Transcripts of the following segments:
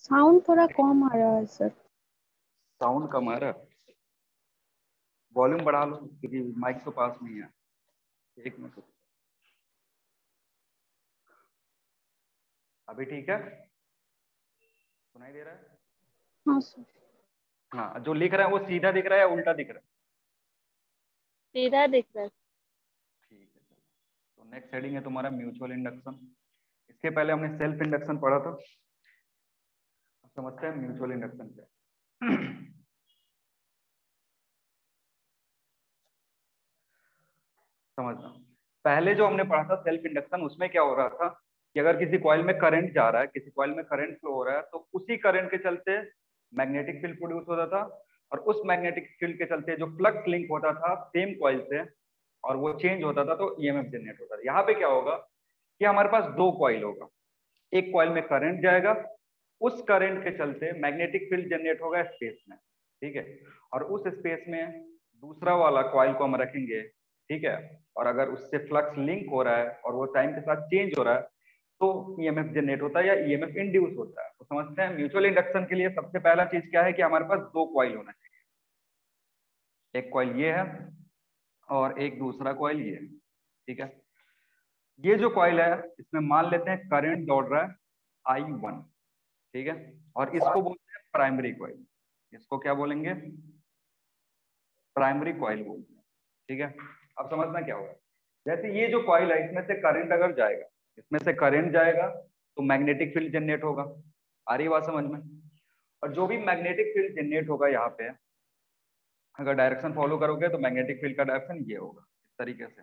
Sound थोड़ा कम आ रहा है सर। साउंड कम आ रहा है, वॉल्यूम बढ़ा लो क्योंकि माइक तो पास नहीं है। एक मिनट, अभी ठीक है, सुनाई दे रहा है? हाँ सर। हाँ, जो लिख रहा है वो सीधा दिख रहा है या उल्टा दिख रहा है? सीधा दिख रहा है। ठीक है, चलो। तो नेक्स्ट हेडिंग है तुम्हारा म्यूचुअल इंडक्शन। इसके पहले हमने सेल्फ इंडक्शन पढ़ा था, अब समझते हैं म्यूचुअल इंडक्शन क्या है। समझना, पहले जो हमने पढ़ा था सेल्फ इंडक्शन, उसमें क्या हो रहा था कि अगर किसी कॉइल में करंट जा रहा है, किसी कॉइल में करंट फ्लो हो रहा है, तो उसी करंट के चलते मैग्नेटिक फील्ड प्रोड्यूस होता था, और उस मैग्नेटिक फील्ड के चलते जो फ्लक्स लिंक होता था सेम कॉइल से और वो चेंज होता था, तो ईएमएफ जनरेट होता था। यहाँ पे क्या होगा कि हमारे पास दो कॉइल होगा, एक कॉइल में करंट जाएगा, उस करंट के चलते मैग्नेटिक फील्ड जनरेट होगा स्पेस में, ठीक है, और उस स्पेस में दूसरा वाला कॉइल को हम रखेंगे, ठीक है, और अगर उससे फ्लक्स लिंक हो रहा है और वो टाइम के साथ चेंज हो रहा है, तो ईएमएफ जनरेट होता है या ईएमएफ इंड्यूस होता है। तो समझते हैं म्यूचुअल इंडक्शन के लिए सबसे पहला चीज क्या है कि हमारे पास दो कॉइल होना चाहिए, एक कॉइल ये है और एक दूसरा कॉइल ये है, ठीक है। ये जो कॉइल है इसमें मान लेते हैं करंट दौड़ रहा है I1, ठीक है, और इसको बोलते हैं प्राइमरी कॉइल, इसको क्या बोलेंगे, प्राइमरी कॉइल बोलते हैं, ठीक है। अब समझना क्या होगा, जैसे ये जो कॉइल है इसमें से करंट अगर जाएगा, इसमें से करंट जाएगा तो मैग्नेटिक फील्ड जनरेट होगा, आ रही बात समझ में? और जो भी मैग्नेटिक फील्ड जनरेट होगा यहाँ पे, अगर डायरेक्शन फॉलो करोगे तो मैग्नेटिक फील्ड का डायरेक्शन ये होगा इस तरीके से।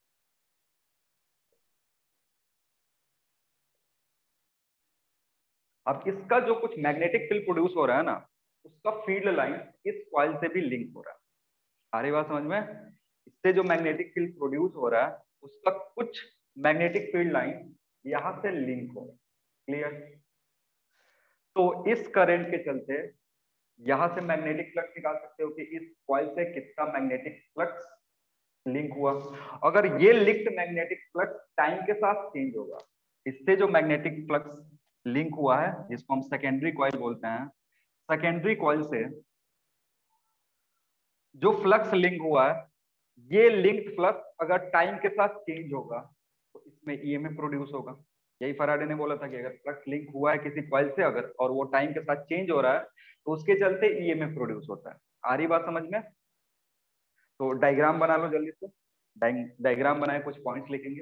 अब इसका जो कुछ मैग्नेटिक फील्ड प्रोड्यूस हो रहा है ना, उसका फील्ड लाइन इस कॉइल से भी लिंक हो रहा है, आ रही बात समझ में? इससे जो मैग्नेटिक फील्ड प्रोड्यूस हो रहा है उसका कुछ मैग्नेटिक फील्ड लाइन यहाँ से लिंक हो रहा है, क्लियर? तो इस करंट के चलते यहाँ से मैग्नेटिक फ्लक्स निकाल सकते हो कि इस कॉइल से कितना मैग्नेटिक फ्लक्स लिंक हुआ। अगर ये लिंक्ड मैग्नेटिक फ्लक्स टाइम के साथ चेंज होगा, इससे जो मैग्नेटिक फ्लक्स लिंक हुआ है जिसको हम सेकेंडरी कॉइल बोलते हैं, सेकेंडरी कॉइल से जो फ्लक्स लिंक हुआ है, ये लिंक्ड फ्लक्स अगर टाइम के साथ चेंज होगा तो इसमें ईएमएफ प्रोड्यूस होगा। यही फैराडे ने बोला था कि अगर फ्लक्स लिंक हुआ है किसी कॉइल से अगर, और वो टाइम के साथ चेंज हो रहा है, तो उसके चलते ईएमएफ प्रोड्यूस होता है। आ रही बात समझ में? तो डायग्राम बना लो जल्दी से, डायग्राम बनाए, कुछ पॉइंट्स लिखेंगे।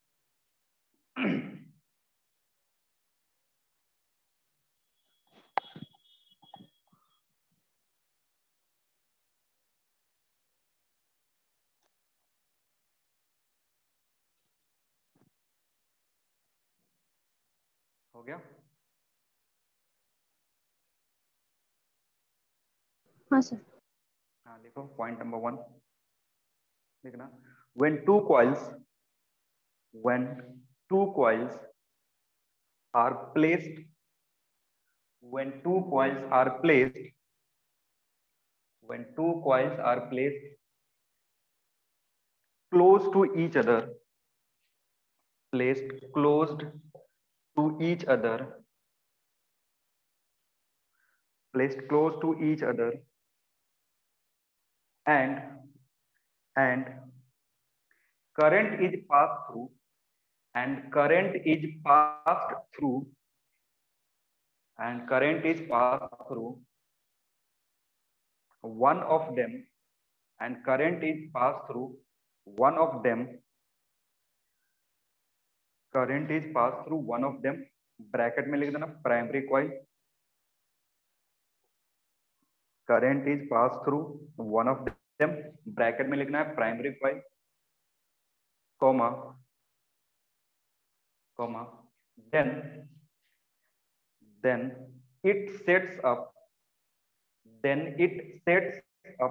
हो गया? हाँ सर। हाँ लिखो, पॉइंट नंबर 1 लिखना। when two coils when two coils are placed when two coils are placed when two coils are placed close to each other placed closed to each other placed close to each other and and current is passed through and current is passed through and current is passed through one of them and current is passed through one of them current is passed through one of them bracket में लिख देना primary coil current is passed through one of them bracket में लिखना है primary coil comma comma then then it sets up then it sets up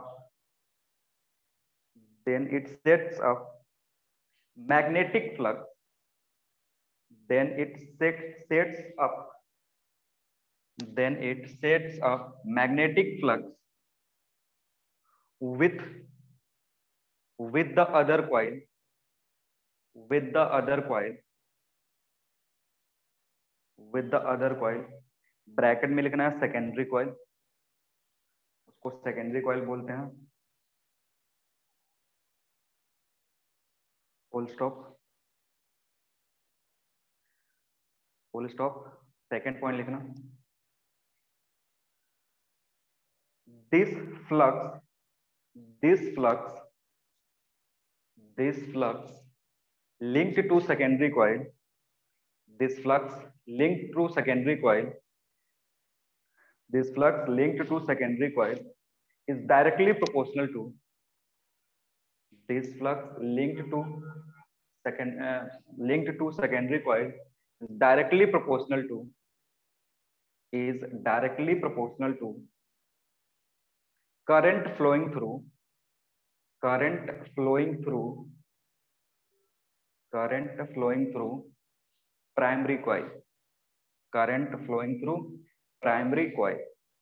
then it sets up magnetic flux then it sets up then it sets up magnetic flux with with the other coil with the other coil with the other coil bracket में लिखना है secondary coil, उसको secondary coil बोलते हैं, full stop, full stop. Second point लिखना, this flux, this flux, this flux linked to secondary coil, this flux linked to secondary coil, this flux linked to secondary coil is directly proportional to, this flux linked to secondary coil is directly proportional to, is directly proportional to current flowing through, current flowing through, current flowing through primary coil, current flowing through primary coil।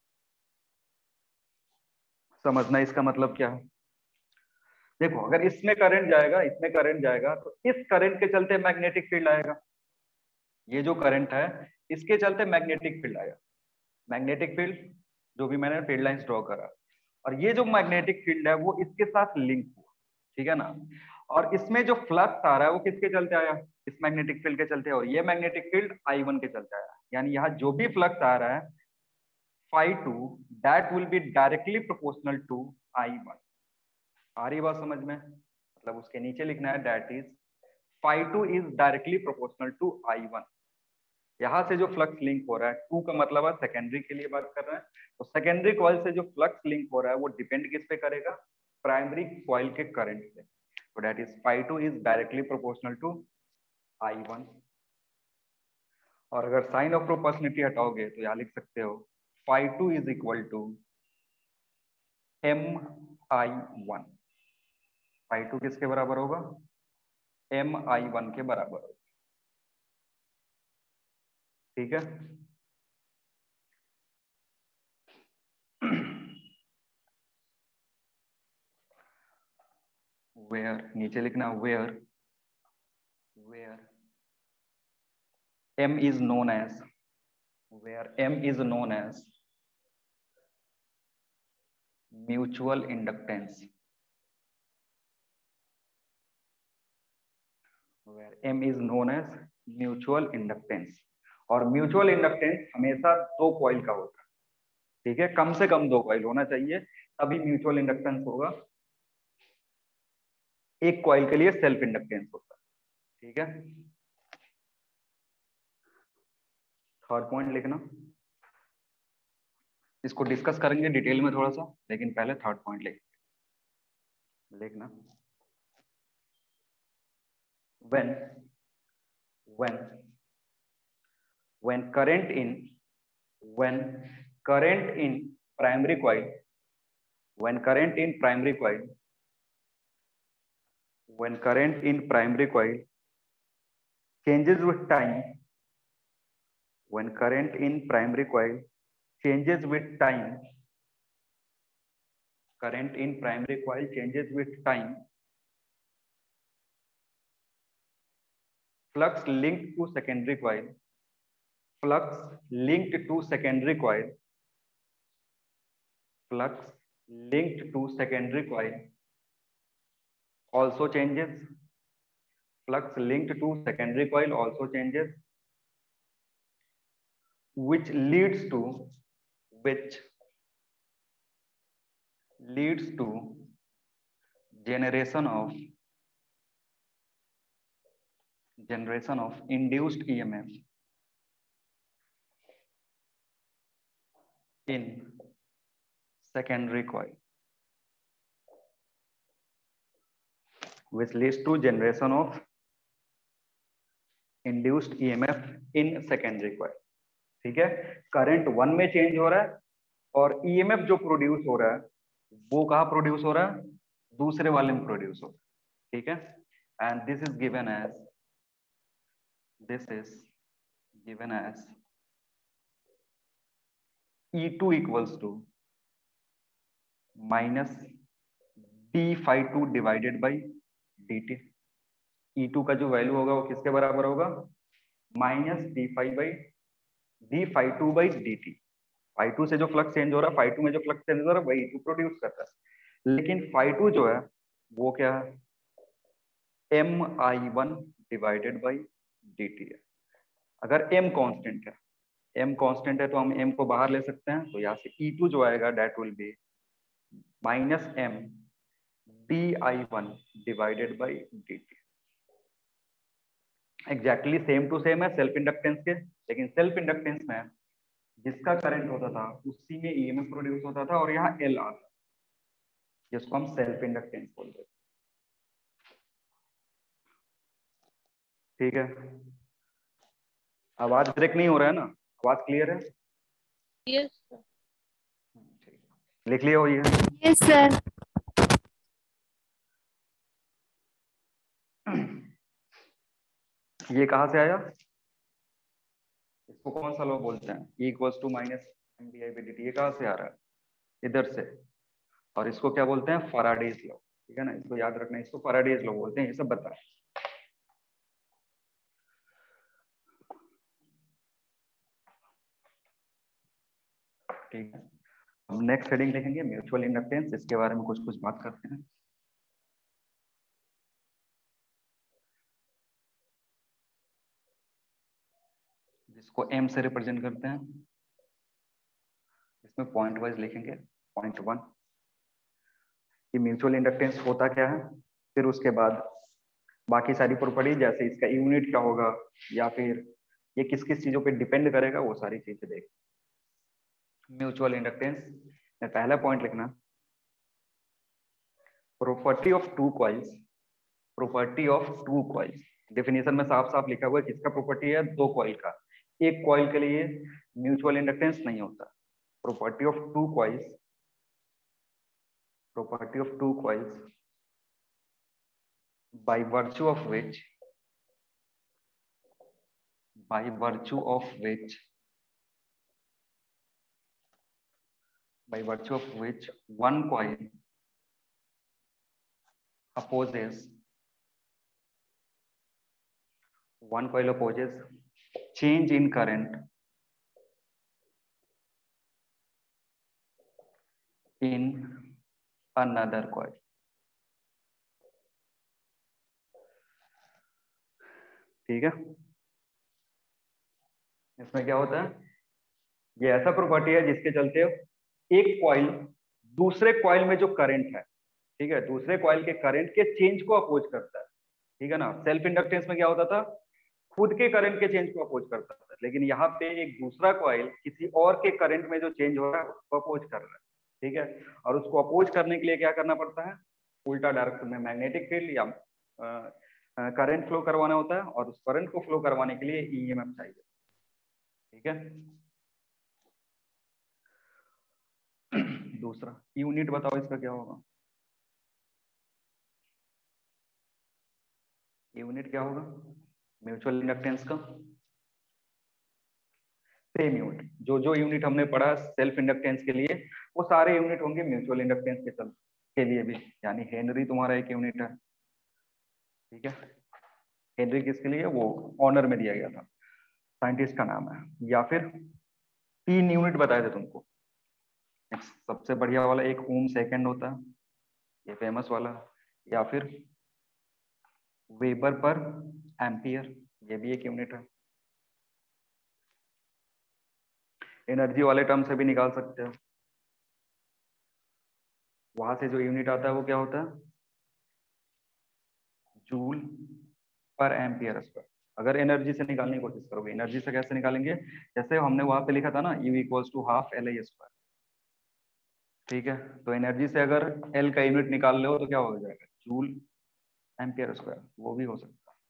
समझना इसका मतलब क्या है। देखो अगर इसमें current जाएगा, इसमें करंट जाएगा, तो इस करंट के चलते मैग्नेटिक फील्ड आएगा। ये जो करंट है इसके चलते मैग्नेटिक फील्ड आएगा। मैग्नेटिक फील्ड जो भी मैंने फील्ड लाइंस ड्रॉ करा, और ये जो मैग्नेटिक फील्ड है वो इसके साथ लिंक हुआ, ठीक है ना। और इसमें जो फ्लक्स आ रहा है वो किसके चलते आया, इस मैग्नेटिक फील्ड के चलते, और ये मैग्नेटिक फील्ड I1 के चलते आया। यानी यहाँ जो भी फ्लक्स आ रहा है phi2 that will be directly proportional to I1। आ रही बात समझ में, मतलब उसके नीचे लिखना है that is phi2 is directly proportional to I1। यहां से जो फ्लक्स लिंक हो रहा है, 2 का मतलब है सेकेंडरी के लिए बात कर रहे हैं, तो सेकेंडरी कॉइल से जो फ्लक्स लिंक हो रहा है वो डिपेंड किस पे करेगा, प्राइमरी कॉइल के करंट पे। तो that is phi2 is directly proportional to I1। और अगर साइन ऑफ प्रोपोर्शनलिटी हटाओगे तो यहाँ लिख सकते हो phi2 is equal to MI1। phi2 किसके बराबर होगा, MI1 के बराबर होगा, ठीक है। where नीचे लिखना where, where M is known as, where M is known as mutual inductance, where M is known as mutual inductance। और म्यूचुअल इंडक्टेंस हमेशा 2 कॉइल का होता है, ठीक है, कम से कम 2 कॉइल होना चाहिए तभी म्यूचुअल इंडक्टेंस होगा। एक कॉइल के लिए सेल्फ इंडक्टेंस होता है, ठीक है। थर्ड पॉइंट लिखना, इसको डिस्कस करेंगे डिटेल में थोड़ा सा, लेकिन पहले थर्ड पॉइंट लिखना। when current in, when current in primary coil, when current in primary coil, when current in primary coil changes with time, when current in primary coil changes with time, current in primary coil changes with time, flux linked to secondary coil, flux linked to secondary coil, flux linked to secondary coil also changes, flux linked to secondary coil also changes, which leads to, which leads to generation of induced EMF in secondary coil, which leads to generation of induced EMF in secondary coil, ठीक है। Current 1 में change हो रहा है और EMF जो produce हो रहा है वो कहाँ प्रोड्यूस हो रहा है, दूसरे वाले में प्रोड्यूस हो रहा है, ठीक है। And this is given as, this is given as E2 equals to minus d phi 2 divided by dt। E2 का जो वैल्यू होगा वो किसके बराबर होगा, minus D phi by D phi two by D T. Phi two से जो flux change हो रहा है, फाई टू में जो फ्लक्स चेंज हो रहा है वही टू प्रोड्यूस करता है। लेकिन फाई टू जो है वो क्या है, M I one divided by D T है। अगर एम कांस्टेंट है, एम कांस्टेंट है तो हम एम को बाहर ले सकते हैं, तो यहाँ से ई टू जो आएगा that will be minus M D I one divided by D T. Exactly same to same है सेल्फ इंडक्टेंस के, लेकिन सेल्फ इंडक्टेंस में जिसका करंट होता था उसी में ईएमएफ प्रोड्यूस होता था और यहाँ एल आता, जिसको हम सेल्फ इंडक्टेंस बोलते हैं। ठीक है, आवाज ब्रेक नहीं हो रहा है ना, आवाज क्लियर है? Yes sir. लिख लिया हो ये? Yes sir. ये कहाँ से आया? इसको कौन सा लॉ बोलते हैं? E equals to minus M D I by D T. ये कहाँ से आ रहा है? इधर से। और इसको क्या बोलते हैं? Faraday's law. ठीक है ना, इसको याद रखना, इसको फैराडेज लॉ बोलते हैं। ये सब बता। ठीक है, हम नेक्स्ट हेडिंग लिखेंगे म्यूचुअल इंडक्टेंस। इसके बारे में कुछ कुछ बात करते हैं। जिसको एम से रिप्रेजेंट करते हैं, इसमें पॉइंट वाइज लिखेंगे। पॉइंट वन कि म्यूचुअल इंडक्टेंस होता क्या है, फिर उसके बाद बाकी सारी प्रॉपर्टी, जैसे इसका यूनिट क्या होगा या फिर ये किस किस चीजों पे डिपेंड करेगा, वो सारी चीजें देख। म्यूचुअल इंडक्टेंस में पहला पॉइंट लिखना, property of two coils. Property of two coils definition में साफ साफ लिखा हुआ है किसका प्रॉपर्टी है? दो कॉइल का। एक कॉइल के लिए म्यूचुअल इंडक्टेंस नहीं होता। Property of two coils, property of two coils by virtue of which by virtue of which by virtue of which one coil opposes change in current in another coil। ठीक है, इसमें क्या होता है, ये ऐसा प्रॉपर्टी है जिसके चलते एक कॉइल दूसरे कॉइल में जो करंट है, ठीक है, दूसरे कॉइल के करंट के चेंज को अपोज करता है। ठीक है ना, सेल्फ इंडक्टेंस में क्या होता था, खुद के करंट के चेंज को अपोज करता था, लेकिन यहाँ पे एक दूसरा कॉइल किसी और के करंट में जो चेंज हो रहा है उसको अपोज कर रहा है। ठीक है, और उसको अपोज करने के लिए क्या करना पड़ता है, उल्टा डायरेक्शन में मैग्नेटिक फील्ड या करंट फ्लो करवाना होता है, और उस करंट को फ्लो करवाने के लिए ईएमएफ चाहिए। ठीक है, दूसरा यूनिट बताओ इसका क्या होगा? यूनिट क्या होगा म्यूचुअल इंडक्टेंस का? सेम यूनिट, जो जो यूनिट हमने पढ़ा सेल्फ इंडक्टेंस के लिए, वो सारे यूनिट होंगे म्यूचुअल इंडक्टेंस के लिए भी। यानी हेनरी तुम्हारा एक यूनिट है। ठीक है, हेनरी किसके लिए? वो ऑनर में दिया गया था, साइंटिस्ट का नाम है। या फिर तीन यूनिट बताए थे तुमको, सबसे बढ़िया वाला एक ओम सेकंड होता है, ये फेमस वाला। या फिर वेबर पर एम्पियर, ये भी एक यूनिट है। एनर्जी वाले टर्म से भी निकाल सकते हो, वहां से जो यूनिट आता है वो क्या होता है, जूल पर एम्पियर स्क्वायर। अगर एनर्जी से निकालने की कोशिश करोगे, एनर्जी से कैसे निकालेंगे, जैसे हमने वहां पे लिखा था ना, U equals to half L I square. ठीक है, तो एनर्जी से अगर एल का यूनिट निकाल लो तो क्या हो जाएगा, जूल एम्पियर स्क्वायर, वो भी हो सकता है।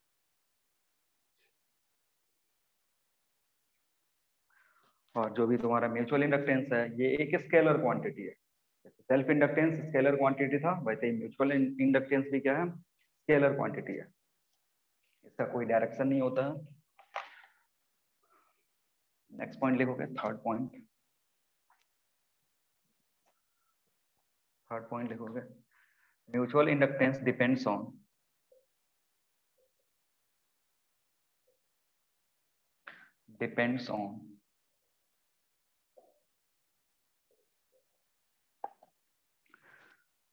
और जो भी तुम्हारा म्यूचुअल इंडक्टेंस है, ये एक स्केलर क्वांटिटी है। सेल्फ इंडक्टेंस स्केलर क्वांटिटी था, वैसे ही म्यूचुअल इंडक्टेंस भी क्या है, स्केलर क्वांटिटी है। इसका कोई डायरेक्शन नहीं होता है। नेक्स्ट पॉइंट लिखोगे, थर्ड पॉइंट। थर्ड पॉइंट लिखोगे, म्यूचुअल इंडक्टेंस डिपेंड्स ऑन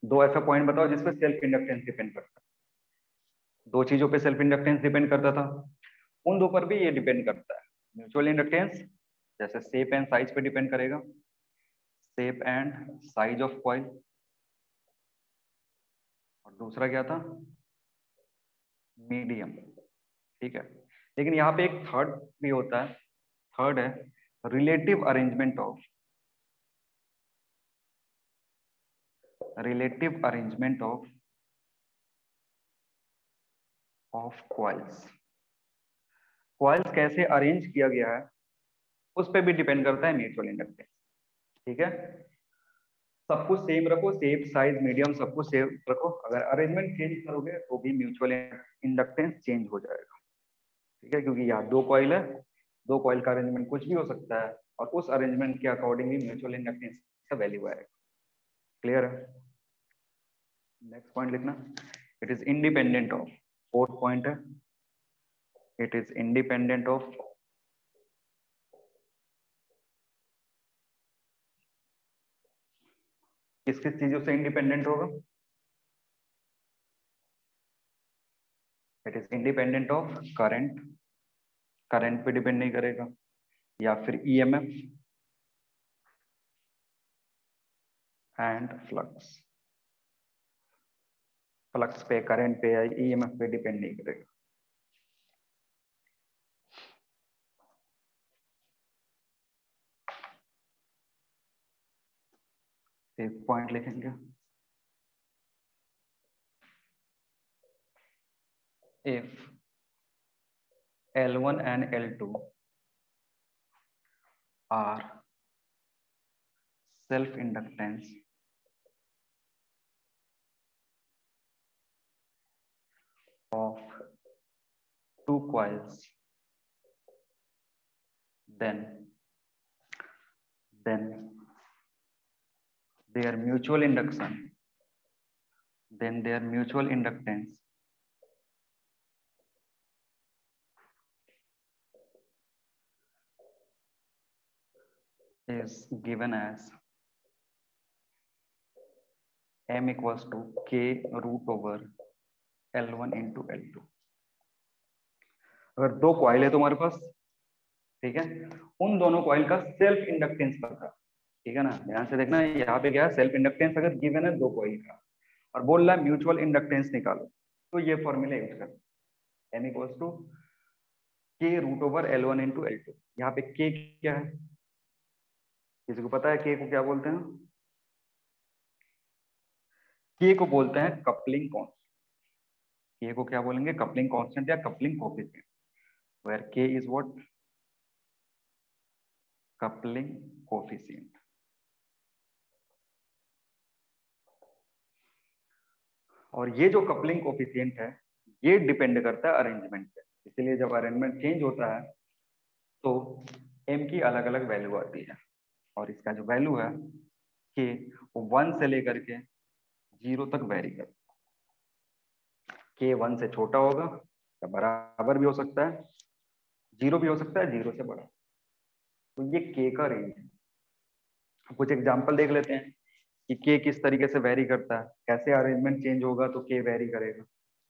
दो ऐसा पॉइंट बताओ जिसपे सेल्फ इंडक्टेंस डिपेंड करता है। दो चीजों पे सेल्फ इंडक्टेंस डिपेंड करता था, उन दो पर भी ये डिपेंड करता है। म्यूचुअल इंडक्टेंस जैसे शेप एंड साइज पे डिपेंड करेगा, shape and size of coil. और दूसरा क्या था, मीडियम। ठीक है, लेकिन यहाँ पे एक थर्ड भी होता है, थर्ड है relative arrangement of, relative arrangement of coils. Coils कैसे अरेंज किया गया है उस पर भी डिपेंड करता है म्यूचुअल इंडक्टेंस। ठीक है, सब कुछ सेम रखो, शेप साइज मीडियम सब कुछ सेम रखो, अगर अरेंजमेंट चेंज करोगे तो भी म्यूचुअल इंडक्टेंस चेंज हो जाएगा। ठीक है, क्योंकि यहाँ दो कॉइल है, दो कॉइल का अरेंजमेंट कुछ भी हो सकता है और उस अरेंजमेंट के अकॉर्डिंगली म्यूचुअल इंडक्टेंस का वैल्यू आएगा। क्लियर है? नेक्स्ट पॉइंट लिखना, it is independent of, fourth point है इट इज इंडिपेंडेंट ऑफ किस किस चीजों से इंडिपेंडेंट होगा, it is independent of current, current पे डिपेंड नहीं करेगा, या फिर ईएमएफ एंड फ्लक्स, फ्लक्स पे करंट पे या ईएमएफ पे डिपेंड नहीं करेगा। एक पॉइंट लिखेंगे, if L1 and L2 are self-inductance of two coils, then their mutual induction, then their mutual inductance is given as M equals to K root over L1 into L2। अगर दो coil है तुम्हारे पास, ठीक है, उन दोनों coil का self inductance पता, ठीक है ना, ध्यान से देखना, यहाँ पे क्या है, सेल्फ इंडक्टेंस अगर गिवन है दो कॉइल का और बोल रहा है म्यूचुअल इंडक्टेंस निकालो, तो ये फॉर्मूला यूज कर, M equals to K root over L1 into L2। यहाँ पे K क्या है, किसी को पता है K को क्या बोलते हैं? K को बोलते हैं कपलिंग कांस्टेंट। K को क्या बोलेंगे, कपलिंग कांस्टेंट या coupling coefficient, where K is what, coupling coefficient. और ये जो कपलिंग कोएफिशिएंट है ये डिपेंड करता है अरेंजमेंट पे, इसलिए जब अरेंजमेंट चेंज होता है तो M की अलग अलग वैल्यू आती है, और इसका जो वैल्यू है K वो 1 से लेकर के 0 तक वेरी करता है। K 1 से छोटा होगा या बराबर भी हो सकता है, 0 भी हो सकता है, 0 से बड़ा, तो ये K का रेंज है। कुछ एग्जांपल देख लेते हैं कि K किस तरीके से वेरी करता है, कैसे अरेंजमेंट चेंज होगा तो K वेरी करेगा।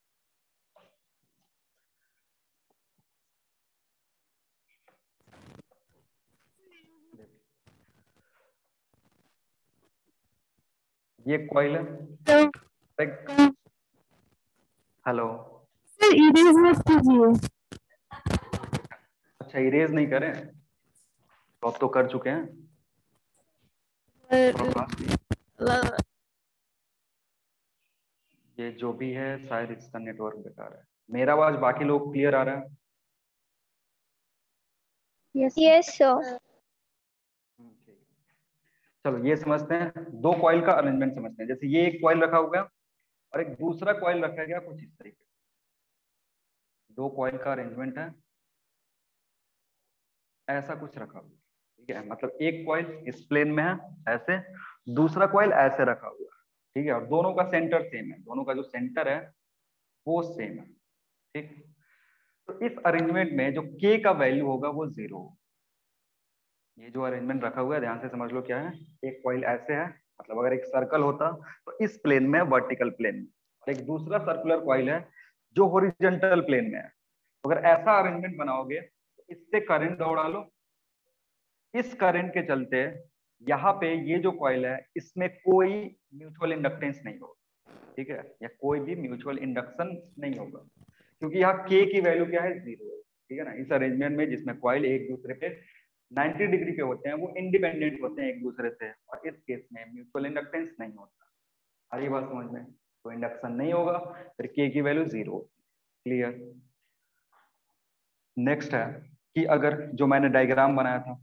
ये कॉइल है, हेलो सर इरेज मत कीजिए। अच्छा, इरेज नहीं करें तो अब तो कर चुके हैं, ये जो भी है शायद इसका नेटवर्क बेकार है। मेरा आवाज बाकी लोग क्लियर आ रहा है? Yes sir. चलो ये समझते हैं, दो कॉइल का अरेंजमेंट समझते हैं। जैसे ये एक कॉइल रखा हुआ है और एक दूसरा कॉइल रखा गया कुछ इस तरीके से, दो कॉइल का अरेंजमेंट है, ऐसा कुछ रखा हुआ, ठीक है, मतलब एक कॉइल इस प्लेन में है ऐसे, दूसरा कॉइल ऐसे रखा हुआ है, ठीक है, और दोनों का सेंटर सेम है, दोनों का जो सेंटर है वो सेम है, ठीक। तो इस अरेंजमेंट में जो के का वैल्यू होगा वो 0 होगा। ये जो अरेंजमेंट रखा हुआ है ध्यान से समझ लो क्या है, एक कॉइल ऐसे है मतलब अगर एक सर्कल होता तो इस प्लेन में, वर्टिकल प्लेन में, और एक दूसरा सर्कुलर कॉइल है जो हॉरिजॉन्टल प्लेन में है। तो अगर ऐसा अरेंजमेंट बनाओगे तो इससे करंट दौड़ा लो, इस करंट के चलते यहाँ पे ये जो कॉइल है इसमें कोई म्यूचुअल इंडक्टेंस नहीं होगा, ठीक है, या कोई भी म्यूचुअल इंडक्शन नहीं होगा, क्योंकि यहाँ के की वैल्यू क्या है, 0 है, ठीक है ना। इस अरेंजमेंट में जिसमें कॉइल एक दूसरे पे 90 डिग्री पे होते हैं, वो इंडिपेंडेंट होते हैं एक दूसरे से, और इस केस में म्यूचुअल इंडक्टेंस नहीं होता। आ रही बात समझ में? तो इंडक्शन नहीं होगा, फिर के की वैल्यू 0। क्लियर? नेक्स्ट है कि अगर जो मैंने डायग्राम बनाया था,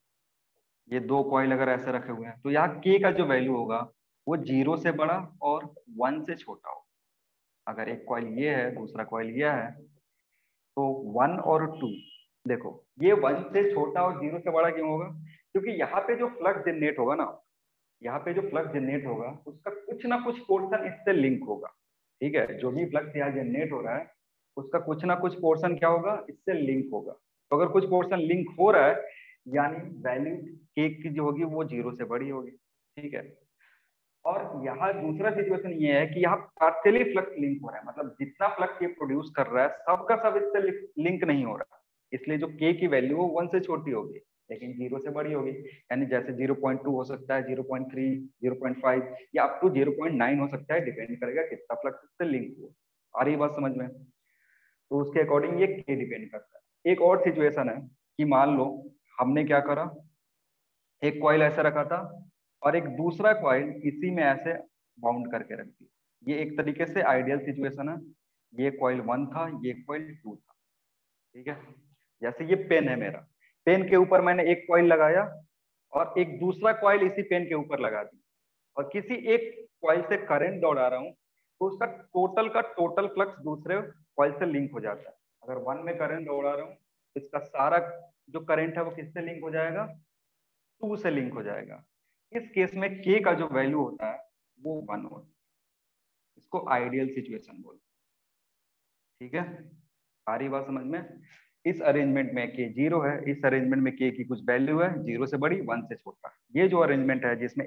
ये दो कॉइल अगर ऐसे रखे हुए हैं, तो यहाँ के का जो वैल्यू होगा वो 0 से बड़ा और 1 से छोटा होगा। अगर एक कॉइल ये है, दूसरा कॉइल ये है, तो 1 और 2, देखो ये 1 से छोटा और 0 से बड़ा क्यों होगा? क्योंकि यहाँ पे जो फ्लक्स जनरेट होगा ना, यहाँ पे जो फ्लक्स जनरेट होगा उसका कुछ ना कुछ पोर्शन इससे लिंक होगा, ठीक है। जो भी फ्लक्स यहाँ जनरेट हो रहा है उसका कुछ ना कुछ पोर्शन क्या होगा, इससे लिंक होगा। तो अगर कुछ पोर्शन लिंक हो रहा है यानी वैल्यू के की जो होगी वो 0 से बड़ी होगी, ठीक है। और यहाँ दूसरा सिचुएशन ये है कि यहाँ पार्शियली फ्लक्स लिंक हो रहा है, मतलब जितना फ्लक्स ये प्रोड्यूस कर रहा है सबका सब इससे लिंक नहीं हो रहा, इसलिए जो के की वैल्यू वो 1 से छोटी होगी लेकिन 0 से बड़ी होगी। यानी जैसे 0.2 हो सकता है, 0.3, 0.5 या अप टू 0.9 हो सकता है, डिपेंड करेगा कितना फ्लक्स इससे लिंक हो। आ रही बात समझ में? तो उसके अकॉर्डिंग ये के डिपेंड करता है। एक और सिचुएशन है कि मान लो हमने क्या करा, एक कॉइल ऐसे रखा था और एक दूसरा कॉइल इसी में ऐसे बाउंड करके रख दिया। ये एक तरीके से आइडियल सिचुएशन है। ये कॉइल 1 था, ये कॉइल 2 था, ठीक है। जैसे ये पेन है मेरा, पेन के ऊपर मैंने एक कॉइल लगाया और एक दूसरा कॉइल इसी पेन के ऊपर लगा दी, और किसी एक कॉइल से करंट दौड़ा रहा हूँ, तो उसका टोटल का टोटल फ्लक्स दूसरे कॉइल से लिंक हो जाता है। अगर 1 में करंट दौड़ा रहा हूँ तो इसका सारा जो करंट है वो किससे लिंक हो जाएगा, 2 से लिंक हो जाएगा। इस केस में के का जो वैल्यू होता है वो 1 होता है। इसको आइडियल सिचुएशन बोलते हैं, ठीक है। सारी बात समझ में? इस अरेंजमेंट में के 0 है, इस अरेंजमेंट में के की कुछ वैल्यू है, 0 से बड़ी 1 से छोटा। ये जो अरेंजमेंट है जिसमें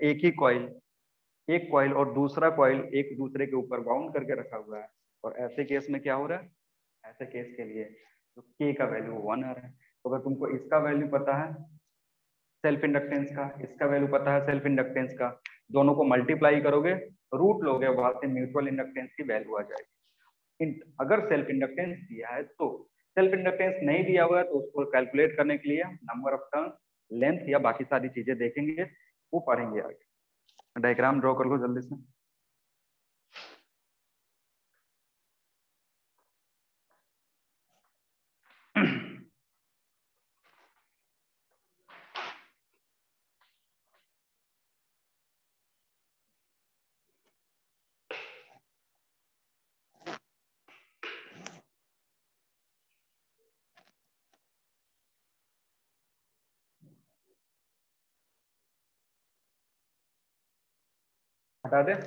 एक कॉइल और दूसरा कॉइल एक दूसरे के ऊपर बाउंड करके रखा हुआ है, और ऐसे केस में क्या हो रहा है, ऐसे केस के लिए जो के का वैल्यू 1 आ रहा है। तो अगर तुमको इसका वैल्यू पता है सेल्फ इंडक्टेंस का, इसका वैल्यू पता है सेल्फ इंडक्टेंस का, दोनों को मल्टीप्लाई करोगे, रूट लोगे, वहां से म्यूचुअल इंडक्टेंस की वैल्यू आ जाएगी। अगर सेल्फ इंडक्टेंस दिया है तो, सेल्फ इंडक्टेंस नहीं दिया हुआ है तो उसको कैलकुलेट करने के लिए नंबर ऑफ टर्न, लेंथ या बाकी सारी चीजें देखेंगे, वो पढ़ेंगे आगे। डायग्राम ड्रॉ कर लो जल्दी से। हटा दे।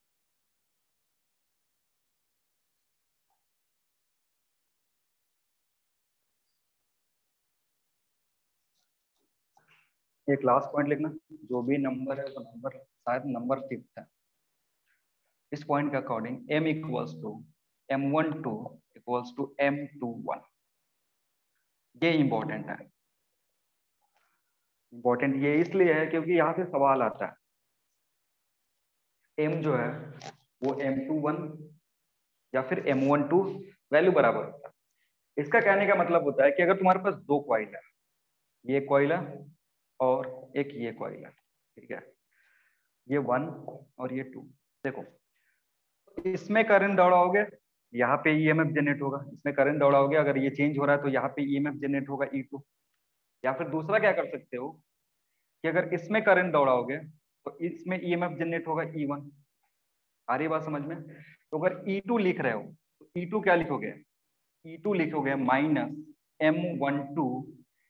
एक लास्ट पॉइंट लिखना, जो भी नंबर है वो नंबर शायद नंबर 5 है। इस पॉइंट के according m equals to m12 equals to m21। ये इंपॉर्टेंट है। इंपॉर्टेंट ये इसलिए है क्योंकि यहाँ से सवाल आता है, m जो है वो m21 या फिर m12 वैल्यू बराबर होता है। इसका कहने का मतलब होता है कि अगर तुम्हारे पास दो कॉइल है, ये कॉइल है और एक ये कॉइल है, ठीक है, ये 1 और ये 2, देखो इसमें करंट दौड़ाओगे यहाँ पे ईएमएफ जनरेट होगा, इसमें करंट दौड़ाओगे अगर ये चेंज हो रहा है तो यहाँ पे ईएमएफ जनरेट होगा E2। या फिर दूसरा क्या कर सकते हो कि अगर इसमें करंट दौड़ाओगे तो इसमें ईएमएफ जनरेट होगा E1। आ रही बात समझ में? तो अगर E2 लिख रहे हो तो E2 क्या लिखोगे, E2 लिखोगे माइनस M12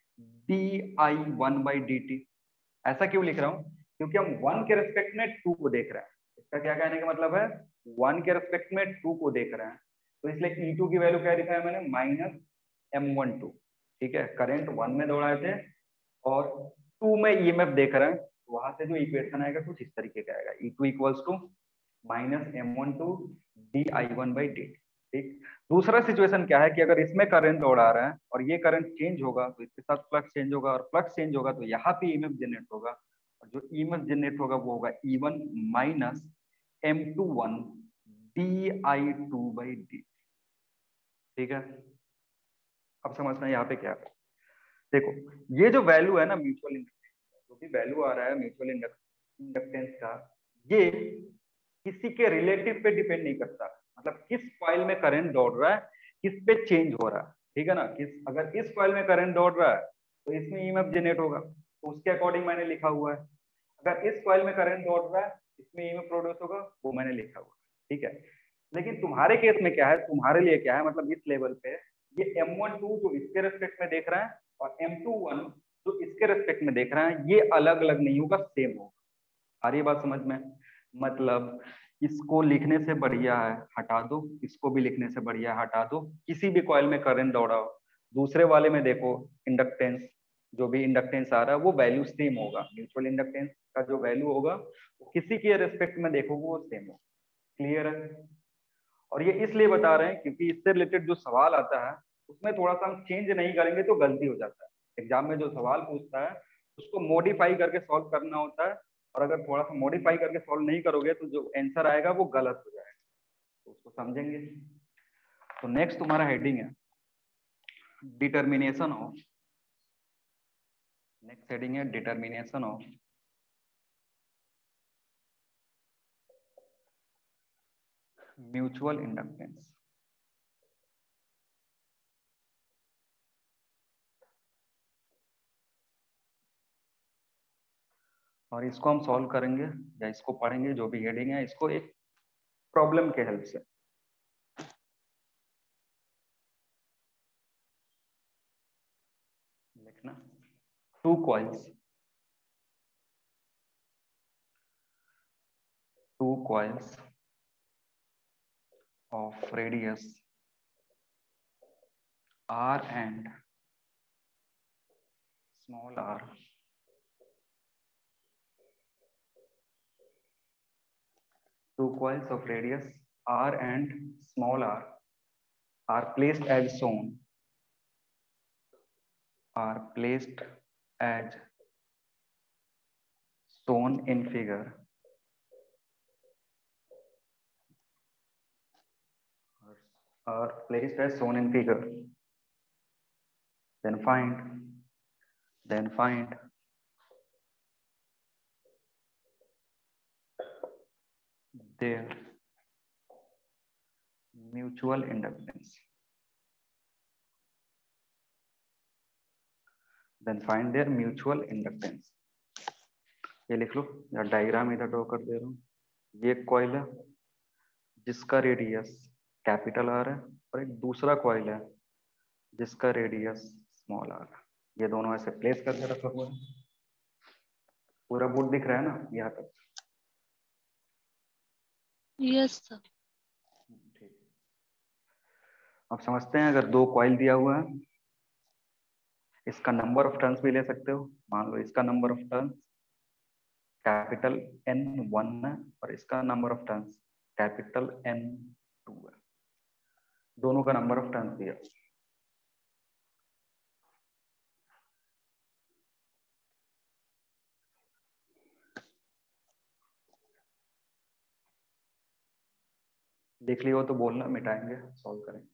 di1/dt। ऐसा क्यों लिख रहा हूँ, क्योंकि हम 1 के रेस्पेक्ट में 2 को देख रहे हैं। इसका क्या कहने का मतलब है, 1 के रेस्पेक्ट में 2 को देख रहे हैं, तो इसलिए E2 की वैल्यू क्या लिखा है मैंने, माइनस M12, ठीक है। करंट 1 में दौड़ाए थे और 2 में ईएमएफ देख रहे हैं, तो वहां से जो इक्वेशन आएगा कुछ इस तरीके का आएगा, E2 equals to minus M12 di1/dt। ठीक, दूसरा सिचुएशन क्या है कि अगर इसमें करंट दौड़ा रहा है और ये करंट चेंज होगा तो इसके साथ फ्लक्स चेंज होगा, और फ्लक्स चेंज होगा तो यहाँ पे ईएमएफ जनरेट होगा, और जो ईएमएफ जनरेट होगा वो होगा E1 माइनस M21 di2/dt। ठीक है, अब समझना यहाँ पे क्या है। देखो ये जो वैल्यू है ना म्यूचुअल इंडक्टेंस, जो भी वैल्यू आ रहा है म्यूचुअल इंडक्टेंस का, ये किसी के रिलेटिव पे डिपेंड नहीं करता, मतलब किस कॉइल में करंट दौड़ रहा है किस पे चेंज हो रहा है। ठीक है ना, अगर इस कॉइल में करंट दौड़ रहा है तो इसमें ईएमएफ जनरेट होगा, तो उसके अकॉर्डिंग मैंने लिखा हुआ है। अगर इस कॉइल में करंट दौड़ रहा है इसमें ईएमएफ प्रोड्यूस होगा, वो मैंने लिखा हुआ है। ठीक है, लेकिन तुम्हारे केस में क्या है, तुम्हारे लिए क्या है, मतलब इस लेवल पे ये M12 जो इसके रेस्पेक्ट में देख रहा है और M21 जो इसके रेस्पेक्ट में देख रहा है, ये अलग अलग नहीं होगा, सेम होगा। आ रही बात समझ में? मतलब इसको लिखने से बढ़िया है हटा दो, इसको भी लिखने से बढ़िया है हटा दो, किसी भी कॉइल में करंट दौड़ाओ, दूसरे वाले में देखो इंडक्टेंस, जो भी इंडक्टेंस आ रहा है वो वैल्यू सेम होगा, म्यूचुअल इंडक्टेंस का जो वैल्यू होगा वो किसी के रेस्पेक्ट में देखोगे वो सेम होगा। क्लियर है? और ये इसलिए बता रहे हैं क्योंकि इससे रिलेटेड जो सवाल आता है उसमें थोड़ा सा हम चेंज नहीं करेंगे तो गलती हो जाता है। एग्जाम में जो सवाल पूछता है उसको मॉडिफाई करके सॉल्व करना होता है, और अगर थोड़ा सा मॉडिफाई करके सॉल्व नहीं करोगे तो जो आंसर आएगा वो गलत हो जाएगा, तो उसको समझेंगे। तो नेक्स्ट तुम्हारा हेडिंग है डिटर्मिनेशन ऑफ, नेक्स्ट हेडिंग है डिटर्मिनेशन ऑफ म्यूचुअल इंडक्टेंस। और इसको हम सॉल्व करेंगे या इसको पढ़ेंगे, जो भी हेडिंग है इसको एक प्रॉब्लम के हेल्प से। लिखना two coils of radius r and small r two coils of radius r and small r are placed as shown in figure then find their mutual inductance, ये लिख लो या डायग्राम इधर ड्रॉ कर दे रहा हूँ। ये कॉइल है जिसका रेडियस कैपिटल आर है और एक दूसरा कॉइल है जिसका रेडियस स्मॉल आर है। ये दोनों ऐसे प्लेस करके रखा हुआ है। पूरा बोर्ड दिख रहा है ना यहाँ तक? Yes sir. ठीक, अब समझते हैं। अगर दो कॉइल दिया हुआ है, इसका नंबर ऑफ टर्न्स भी ले सकते हो। मान लो इसका number of turns capital N1 है और इसका number of turns capital N2 है। दोनों का नंबर ऑफ टर्न्स दिया। देख लियो तो बोलना, मिटाएंगे सॉल्व करेंगे।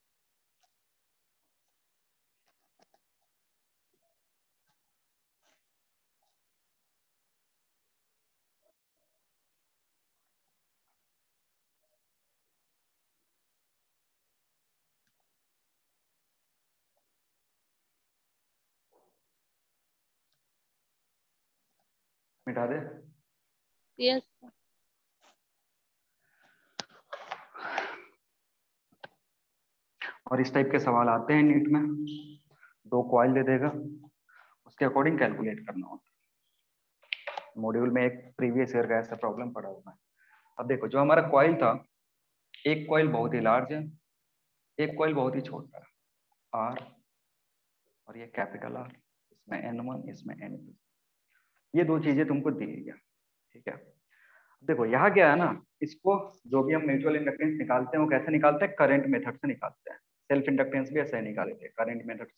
मिटा दे? Yes sir. और इस टाइप के सवाल आते हैं नीट में, दो कॉइल दे देगा, उसके अकॉर्डिंग कैलकुलेट करना होता है। मॉड्यूल में एक प्रीवियस ईयर का ऐसा प्रॉब्लम पड़ा हुआ है। अब देखो जो हमारा कॉइल था, एक कॉइल बहुत ही लार्ज है, एक कॉइल बहुत ही छोटा है, आर और ये कैपिटल आर, इसमें N1 इसमें N2। ये दो चीजें तुमको दी गई है, ठीक है। देखो यहाँ क्या है ना, इसको जो भी हम म्यूचुअल इंडक्टेंस निकालते हैं वो कैसे निकालते हैं, करंट मेथड से निकालते हैं। सेल्फ इंडक्टेंस भी ऐसे ही निकाले थे, करंट मेथड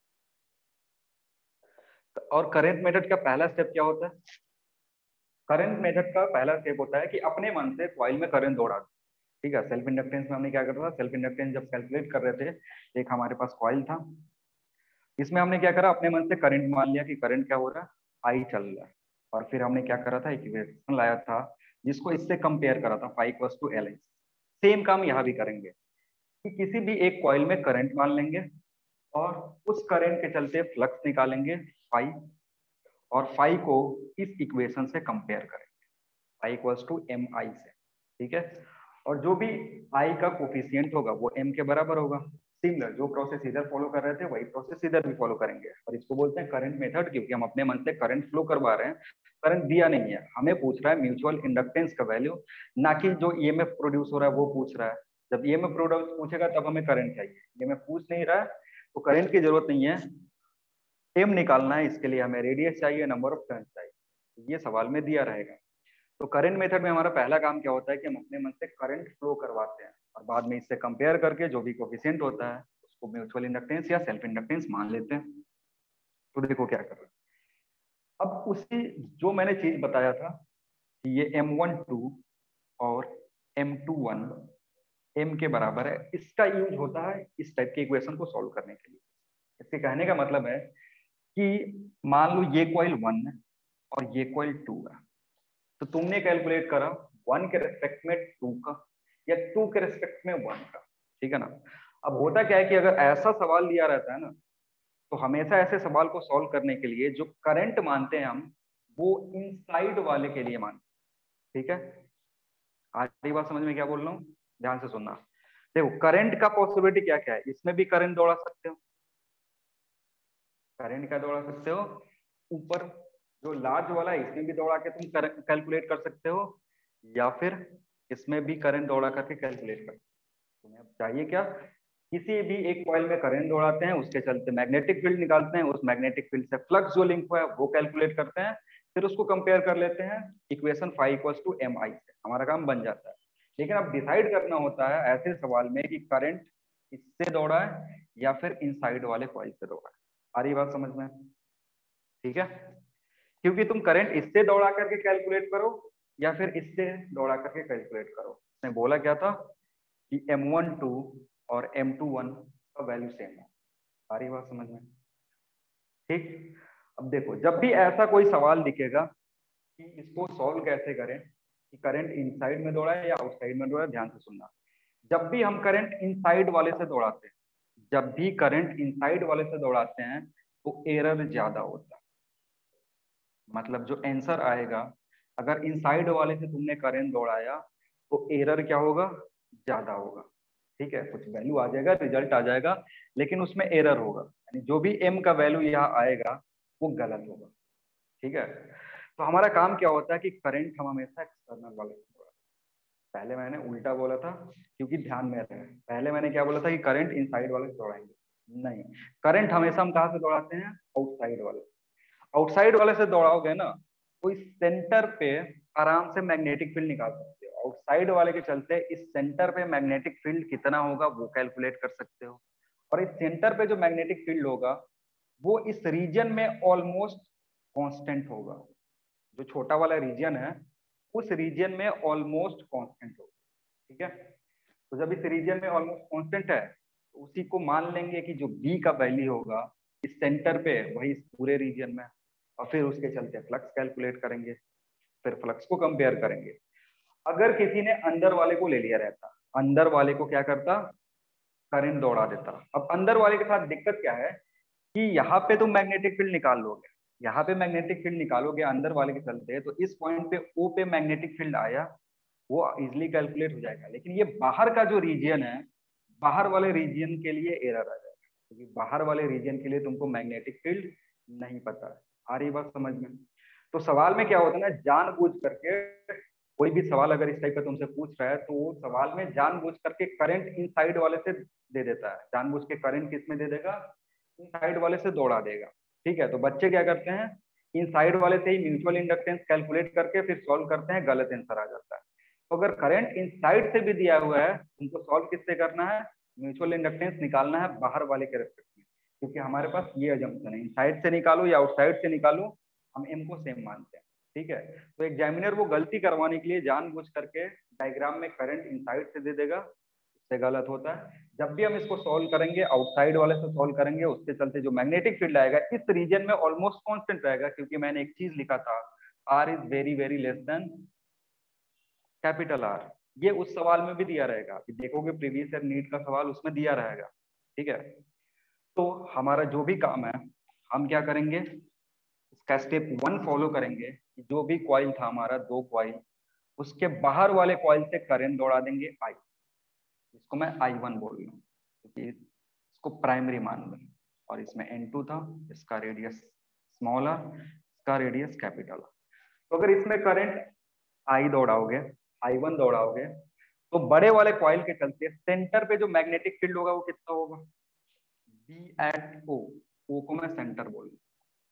से। और करंट मेथड का पहला स्टेप क्या होता है, करंट मेथड का पहला स्टेप होता है कि अपने मन से कॉइल में करंट दौड़ा दो, ठीक है। सेल्फ इंडक्टेंस में हमने क्या कर रहा था, सेल्फ इंडक्टेंस जब कैलकुलेट कर रहे थे, एक हमारे पास कॉइल था, इसमें हमने क्या करा, अपने मन से करंट मान लिया कि करंट क्या हो रहा है, आई चल रहा है। और फिर हमने क्या करा था, इक्वेशन लाया था जिसको इससे कंपेयर करा था, phi equals to L. Same काम यहाँ भी करेंगे कि किसी भी एक कॉइल में करंट मान लेंगे और उस करंट के चलते फ्लक्स निकालेंगे फाई, और फाई को इस इक्वेशन से कंपेयर करेंगे, phi equals to M I से, ठीक है। और जो भी आई का कोफिशियंट होगा वो एम के बराबर होगा। सिमिलर जो प्रोसेस इधर फॉलो कर रहे थे वही प्रोसेस इधर भी फॉलो करेंगे, और इसको बोलते हैं करंट मेथड, क्योंकि हम अपने मन से करंट फ्लो करवा रहे हैं। करंट दिया नहीं है, हमें पूछ रहा है म्यूचुअल इंडक्टेंस का वैल्यू, ना कि जो ईएमएफ प्रोड्यूस हो रहा है वो पूछ रहा है। जब ईएमएफ प्रोड्यूस पूछेगा तब हमें करंट चाहिए, ईएमएफ पूछ नहीं रहा है तो करंट की जरूरत नहीं है। एम निकालना है, इसके लिए हमें रेडियस चाहिए, नंबर ऑफ टर्न्स चाहिए, ये सवाल में दिया रहेगा। तो करंट मेथड में हमारा पहला काम क्या होता है कि हम अपने मन से करंट फ्लो करवाते हैं, और बाद में इससे कंपेयर करके जो भी कोफिशिएंट होता है उसको म्यूचुअल इंडक्टेंस या सेल्फ इंडक्टेंस मान लेते हैं। तो देखो क्या कर रहे हैं, अब उसी जो मैंने चीज बताया था कि ये M12 और M21 M के बराबर है, इसका यूज होता है इस टाइप के इक्वेशन को सॉल्व करने के लिए। इसके कहने का मतलब है कि मान लो ये कॉइल 1 है और ये कॉइल 2 है, तो तुमने कैलकुलेट करा 1 के रेस्पेक्ट में 2 का या 2 के रेस्पेक्ट में 1 का, ठीक है ना। अब होता क्या है कि अगर ऐसा सवाल दिया रहता है ना, तो हमेशा ऐसे सवाल को सॉल्व करने के लिए जो करंट मानते हैं हम, वो इनसाइड वाले के लिए मानते हैं, ठीक है। आज की बात समझ में क्या बोल रहा हूँ, ध्यान से सुनना। देखो करंट का पॉसिबिलिटी क्या क्या है, इसमें भी करंट दौड़ा सकते हो, करंट का दौड़ा सकते हो, ऊपर जो लार्ज वाला है इसमें भी दौड़ा के तुम कैलकुलेट कर सकते हो, या फिर इसमें भी करंट दौड़ा करके कैलकुलेट कर सकते हो। तुम्हें अब चाहिए क्या, किसी भी एक कॉइल में करंट दौड़ाते हैं, उसके चलते मैग्नेटिक फील्ड निकालते हैं, उस मैग्नेटिक फील्ड से फ्लक्स जो लिंक हुआ है वो कैलकुलेट करते हैं, फिर उसको कंपेयर कर लेते हैं equation phi equals to M I से, हमारा काम बन जाता है। लेकिन अब डिसाइड करना होता है ऐसे सवाल में कि करंट इससे दौड़ा है या फिर इनसाइड वाले कॉइल से दौड़ा है। आ रही बात समझ में, ठीक है। क्योंकि तुम करंट इससे दौड़ा करके कैलकुलेट करो या फिर इससे दौड़ा करके कैलकुलेट करो, उसने बोला क्या था कि M12 और M21 का वैल्यू सेम है। सारी बात समझ में, ठीक। अब देखो जब भी ऐसा कोई सवाल दिखेगा कि इसको सॉल्व कैसे करें, कि करंट इनसाइड में दौड़ा है या आउटसाइड में दौड़ा है, ध्यान से सुनना। जब भी हम करंट इनसाइड वाले से दौड़ाते हैं, जब भी करंट इनसाइड वाले से दौड़ाते हैं तो एरर ज्यादा होता है। मतलब जो आंसर आएगा, अगर इनसाइड वाले से तुमने करंट दौड़ाया तो एरर क्या होगा, ज्यादा होगा, ठीक है। कुछ वैल्यू आ जाएगा, रिजल्ट आ जाएगा, लेकिन उसमें एरर होगा, यानी जो भी एम का वैल्यू यहाँ आएगा वो गलत होगा, ठीक है। तो हमारा काम क्या होता है कि करंट हम हमेशा एक्सटर्नल वाले से दौड़ाते हैं। पहले मैंने उल्टा बोला था, क्योंकि ध्यान में रहे, पहले मैंने क्या बोला था कि करंट इनसाइड वाले से दौड़ाएंगे, नहीं, करंट हमेशा हम कहाँ से दौड़ाते हैं, आउटसाइड वाले। आउटसाइड वाले से दौड़ाओगे ना तो इस सेंटर पे आराम से मैग्नेटिक फील्ड निकाल सकते हो, आउटसाइड वाले के चलते इस सेंटर पे मैग्नेटिक फील्ड कितना होगा वो कैलकुलेट कर सकते हो। और इस सेंटर पे जो मैग्नेटिक फील्ड होगा वो इस रीजन में ऑलमोस्ट कांस्टेंट होगा, जो छोटा वाला रीजन है उस रीजन में ऑलमोस्ट कांस्टेंट होगा, ठीक है। तो जब इस रीजन में ऑलमोस्ट कांस्टेंट है तो उसी को मान लेंगे कि जो बी का वैल्यू होगा इस सेंटर पे वही इस पूरे रीजन में, और फिर उसके चलते फ्लक्स कैलकुलेट करेंगे, फिर फ्लक्स को कंपेयर करेंगे। अगर किसी ने अंदर वाले को ले लिया रहता, अंदर वाले को क्या करता, करंट दौड़ा देता। अब अंदर वाले के साथ दिक्कत क्या है कि यहाँ पे तुम मैग्नेटिक फील्ड निकाल लोगे, यहाँ पे मैग्नेटिक फील्ड निकालोगे अंदर वाले के चलते, तो इस पॉइंट पे ओ पे मैग्नेटिक फील्ड आया, वो इजिली कैलकुलेट हो जाएगा। लेकिन ये बाहर का जो रीजन है, बाहर वाले रीजन के लिए एरर आ जाएगा, क्योंकि बाहर वाले रीजन के लिए तुमको मैग्नेटिक फील्ड नहीं पता है। आ रही बात समझ में। तो सवाल में क्या होता है ना, जानबूझ करके कोई भी सवाल अगर इस टाइप का तुमसे पूछ रहा है तो वो सवाल में जानबूझ करके करंट इन साइड वाले से दे देता है, जानबूझ के करंट किस में दे देगा, इन साइड वाले से दौड़ा देगा, ठीक है। तो बच्चे क्या करते हैं इन साइड वाले से ही म्यूचुअल इंडक्टेंस कैलकुलेट करके फिर सॉल्व करते हैं, गलत आंसर आ जाता है। तो अगर करंट इन साइड से भी दिया हुआ है, उनको सॉल्व किससे करना है, म्यूचुअल इंडक्टेंस निकालना है बाहर वाले के रेस्पेक्ट में, क्योंकि हमारे पास ये अजम्पशन है, इन साइड से निकालो या आउटसाइड से निकालो, हम एम को सेम मानते हैं। ठीक है, तो एग्जामिनर वो गलती करवाने के लिए जानबूझ करके डायग्राम में करंट इनसाइड से दे देगा, उससे गलत होता है। जब भी हम इसको सॉल्व करेंगे आउटसाइड वाले से सॉल्व करेंगे, उसके चलते जो मैग्नेटिक फील्ड आएगा इस रीजन में ऑलमोस्ट कांस्टेंट रहेगा, क्योंकि मैंने एक चीज लिखा था, R is very very less than capital R. ये उस सवाल में भी दिया रहेगा, देखोगे प्रीवियस ईयर नीट का सवाल उसमें दिया रहेगा। ठीक है, तो हमारा जो भी काम है हम क्या करेंगे, इसका स्टेप 1 फॉलो करेंगे कि जो भी कॉइल था हमारा 2 कॉइल, उसके बाहर वाले कॉइल से करंट दौड़ा देंगे आई, इसको मैं I1 बोल रहा हूँ क्योंकि इसको प्राइमरी मान लें, और इसमें N2 था, इसका रेडियस स्मॉल आर, इसका रेडियस कैपिटल आर। तो अगर इसमें करंट I दौड़ाओगे, I1 दौड़ाओगे, तो बड़े वाले कॉइल के चलते सेंटर पे जो मैग्नेटिक फील्ड होगा वो कितना होगा, बी एट ओ, ओ को मैं सेंटर बोल रहा हूँ,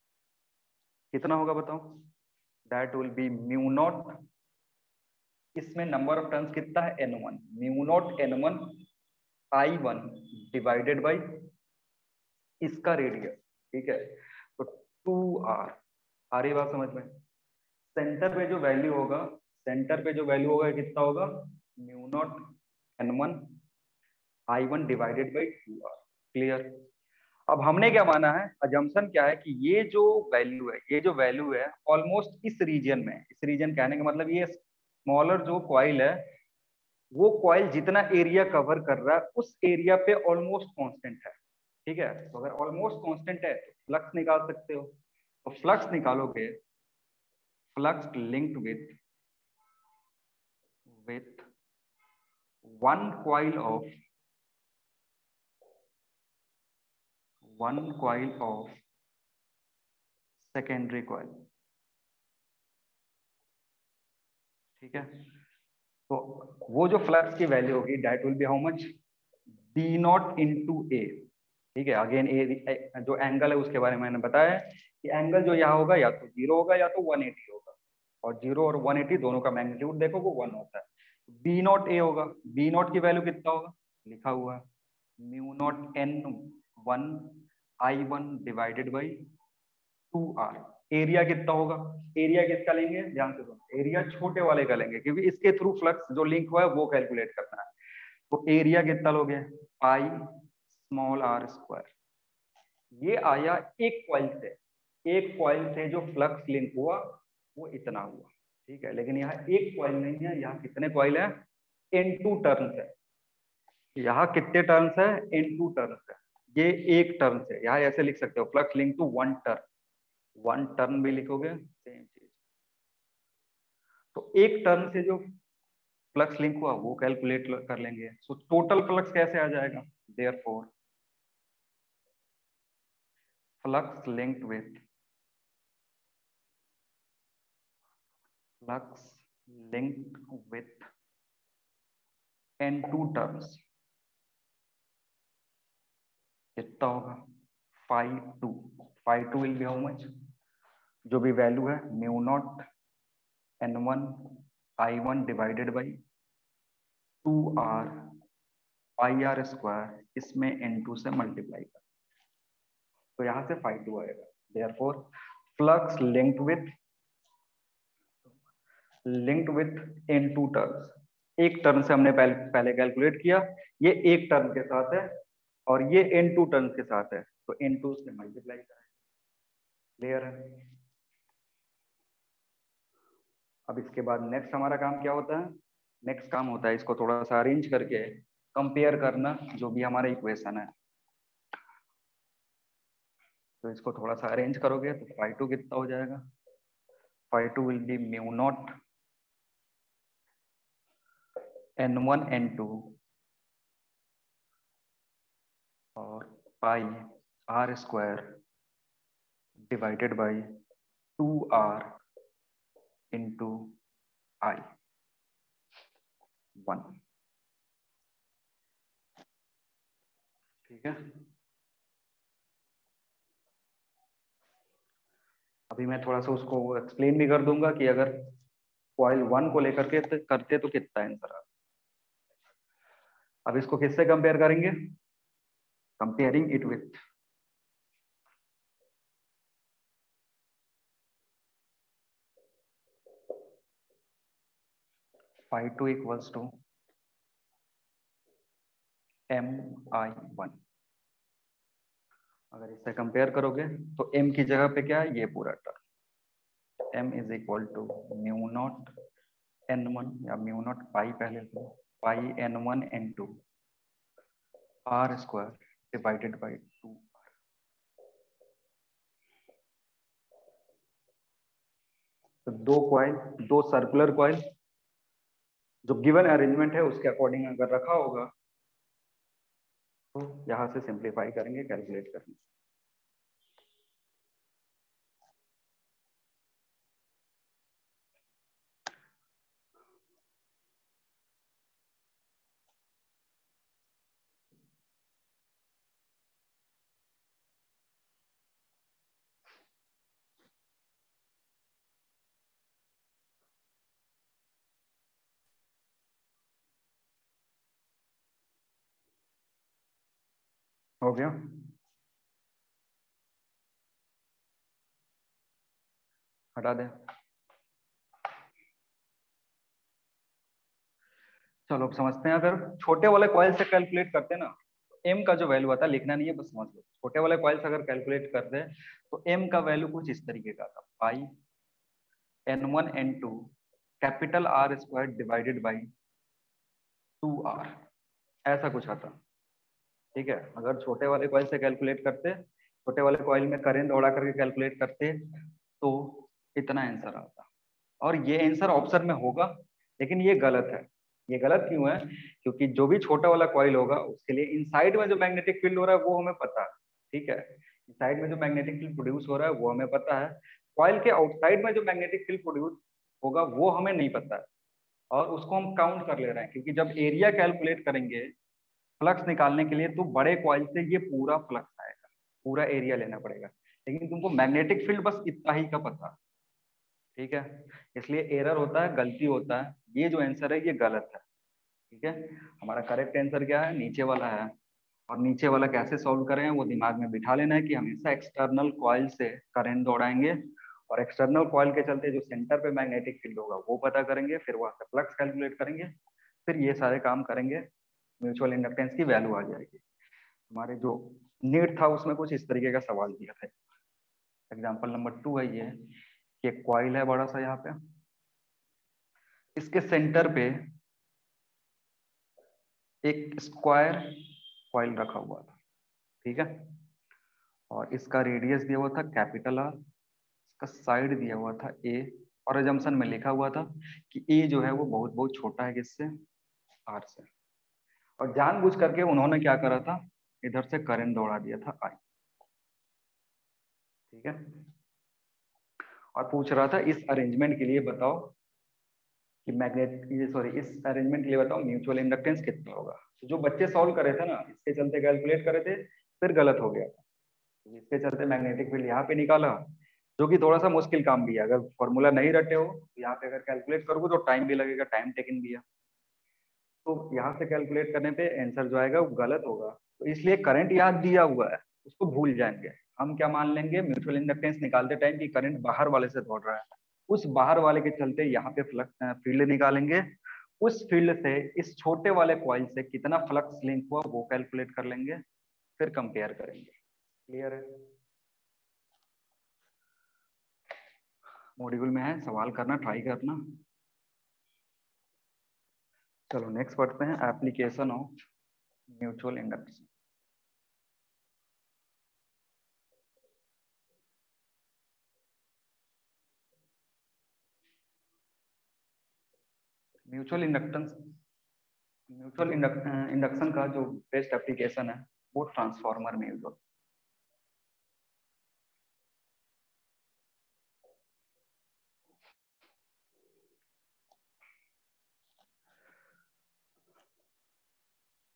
कितना होगा बताओ, that will be mu naught, इसमें नंबर ऑफ टर्न्स कितना है N1, mu naught N1 I1 divided by इसका रेडियस। ठीक है, तो 2R, आ रही बात समझ में, सेंटर पे जो वैल्यू होगा, सेंटर पे जो वैल्यू होगा कितना होगा, mu naught N1 I1 divided by 2R। Clear. अब हमने क्या माना है, अजम्पशन क्या है कि ये जो वैल्यू है, ये जो वैल्यू है ऑलमोस्ट इस रीजन में, इस रीजन कहने का मतलब ये स्मॉलर जो कॉइल है, वो कॉइल जितना एरिया कवर कर रहा है उस एरिया पे ऑलमोस्ट कांस्टेंट है। ठीक है, तो अगर ऑलमोस्ट कांस्टेंट है तो फ्लक्स निकाल सकते हो, तो फ्लक्स निकालोगे, flux linked with one coil of secondary coil. ठीक है, तो वो जो फ्लक्स की वैल्यू होगी that will be how much, B naught into A. ठीक है, अगेन ए जो एंगल है उसके बारे में मैंने बताया कि एंगल जो यहाँ होगा या तो 0 होगा या तो 180 होगा, और 0 और 180 दोनों का मैग्नीट्यूड देखो वो 1 होता है। बी नॉट ए होगा, बी नॉट की वैल्यू कितना होगा, लिखा हुआ है mu naught N1 I1 divided by 2R। Area कितना होगा, एरिया किसका लेंगे, ध्यान से सुनो, एरिया छोटे वाले का लेंगे क्योंकि इसके थ्रू फ्लक्स जो लिंक हुआ है वो कैलकुलेट करना है। तो एरिया कितना लोगे, पाई स्मॉल आर स्क्वायर। ये आया एक कॉइल से, एक कॉइल से जो फ्लक्स लिंक हुआ वो इतना हुआ। ठीक है, लेकिन यहाँ एक कॉइल नहीं है, यहाँ कितने कॉइल है, N2 टर्न्स है। यहाँ कितने टर्न्स है, N2 टर्न्स है। ये एक टर्न से, यहाँ ऐसे लिख सकते हो flux link to one turn, one turn भी लिखोगे सेम चीज। तो एक टर्न से जो फ्लक्स लिंक हुआ वो कैलकुलेट कर लेंगे, सो टोटल फ्लक्स कैसे आ जाएगा, therefore flux linked with flux linked with N2 terms कितना होगा, phi 2 will be how much, जो भी वैल्यू है mu naught N1 I1 divided by 2R pi R square, इसमें N2 से मल्टीप्लाई कर, तो यहां से phi 2 आएगा। Therefore flux linked with N2 terms, एक टर्म से हमने पहले कैलकुलेट किया, ये एक टर्म के साथ है और ये N2 टर्म के साथ है, तो N2 से मल्टीप्लाई करें। क्लियर है। अब इसके बाद नेक्स्ट हमारा काम क्या होता है, नेक्स्ट काम होता है इसको थोड़ा सा अरेंज करके कंपेयर करना जो भी हमारा इक्वेशन है। तो इसको थोड़ा सा अरेंज करोगे तो phi 2 कितना हो जाएगा, phi 2 will be mu naught N1 N2 और pi R square divided by 2R into I 1। ठीक है, अब अभी मैं थोड़ा सा उसको एक्सप्लेन भी कर दूंगा कि अगर कॉइल 1 को लेकर के करते तो कितना आंसर आता। अब इसको किससे कंपेयर करेंगे? Comparing it with 2 equals to Mi1। अगर इससे कंपेयर करोगे तो m की जगह पे क्या है, ये पूरा term m is equal to mu naught n1 या म्यू नॉट पाई, पहले तो pi n1 n2 r square divided by 2। तो दो सर्कुलर कॉइल जो गिवन अरेंजमेंट है उसके अकॉर्डिंग अगर रखा होगा तो यहां से सिंप्लीफाई करेंगे, कैलकुलेट करेंगे। हो गया? हटा दें। चलो अब समझते हैं। अगर छोटे वाले कॉइल से कैलकुलेट करते हैं ना, एम का जो वैल्यू आता है, लिखना नहीं है बस समझ लो। छोटे वाले कॉइल से अगर कैलकुलेट करते हैं तो एम का वैल्यू कुछ इस तरीके का था, pi n1 n2 capital R square divided by 2r, ऐसा कुछ आता। ठीक है, अगर छोटे वाले कॉइल से कैलकुलेट करते, छोटे वाले कॉइल में करंट दौड़ा करके कैलकुलेट करते तो इतना आंसर आता। और ये आंसर ऑप्शन में होगा, लेकिन ये गलत है। ये गलत क्यों है? क्योंकि जो भी छोटा वाला कॉइल होगा उसके लिए इनसाइड में जो मैग्नेटिक फील्ड हो रहा है वो हमें पता है। ठीक है, इनसाइड में जो मैग्नेटिक फील्ड प्रोड्यूस हो रहा है वो हमें पता है। कॉइल के आउटसाइड में जो मैग्नेटिक फील्ड प्रोड्यूस होगा वो हमें नहीं पता है, और उसको हम काउंट कर ले रहे हैं। क्योंकि जब एरिया कैलकुलेट करेंगे फ्लक्स निकालने के लिए तो बड़े कॉइल से ये पूरा फ्लक्स आएगा, पूरा एरिया लेना पड़ेगा। लेकिन तुमको मैग्नेटिक फील्ड बस इतना ही का पता। ठीक है, इसलिए एरर होता है, गलती होता है। ये जो आंसर है ये गलत है। ठीक है, हमारा करेक्ट आंसर क्या है? नीचे वाला है। और नीचे वाला कैसे सॉल्व करें वो दिमाग में बिठा लेना है कि हमेशा एक्सटर्नल कॉइल से करंट दौड़ाएंगे, और एक्सटर्नल कॉइल के चलते जो सेंटर पे मैग्नेटिक फील्ड होगा वो पता करेंगे, फिर वहां से फ्लक्स कैलकुलेट करेंगे, फिर ये सारे काम करेंगे, म्यूचुअल इंडक्टेंस की वैल्यू आ जाएगी। हमारे जो नीट था उसमें कुछ इस तरीके का सवाल दिया था। एग्जाम्पल नंबर 2 है ये कि एक कॉइल है बड़ा सा, यहाँ पे इसके सेंटर पे एक स्क्वायर कॉइल रखा हुआ था। ठीक है, और इसका रेडियस दिया हुआ था कैपिटल आर, इसका साइड दिया हुआ था ए, और अजम्पशन में लिखा हुआ था कि ए जो है वो बहुत बहुत छोटा है किससे? आर से। और जानबूझ करके उन्होंने क्या करा था, इधर से करंट दौड़ा दिया था आई। ठीक है, और पूछ रहा था इस अरेंजमेंट के लिए बताओ कि मैग्नेट ये सॉरी इस अरेंजमेंट के लिए बताओ म्यूचुअल इंडक्टेंस कितना होगा। तो जो बच्चे सॉल्व करे थे ना, इसके चलते कैलकुलेट करे थे, फिर गलत हो गया। तो इसके चलते मैग्नेटिक फील्ड यहाँ पे निकाला, जो कि थोड़ा सा मुश्किल काम भी है। अगर फॉर्मूला नहीं रटे हो तो यहाँ पे अगर कैलकुलेट करोगे तो टाइम भी लगेगा, टाइम टेकिंग भी है। तो यहाँ से कैलकुलेट करने पे आंसर जो आएगा वो गलत होगा। तो इसलिए करंट याद दिया हुआ है उसको भूल जाएंगे। हम क्या मान लेंगे म्यूचुअल इंडक्टेंस निकालते टाइम कि करंट बाहर वाले से दौड़ रहा है, उस बाहर वाले के चलते यहाँ पे फ्लक्स फील्ड निकालेंगे। उस फील्ड से इस छोटे वाले कॉइल से कितना फ्लक्स लिंक हुआ वो कैलकुलेट कर लेंगे, फिर कंपेयर करेंगे। क्लियर है? मॉड्यूल में है, सवाल करना, ट्राई करना। चलो नेक्स्ट पढ़ते हैं, application of mutual induction. Mutual inductance mutual induction का जो बेस्ट एप्लीकेशन है वो ट्रांसफार्मर में यूज होता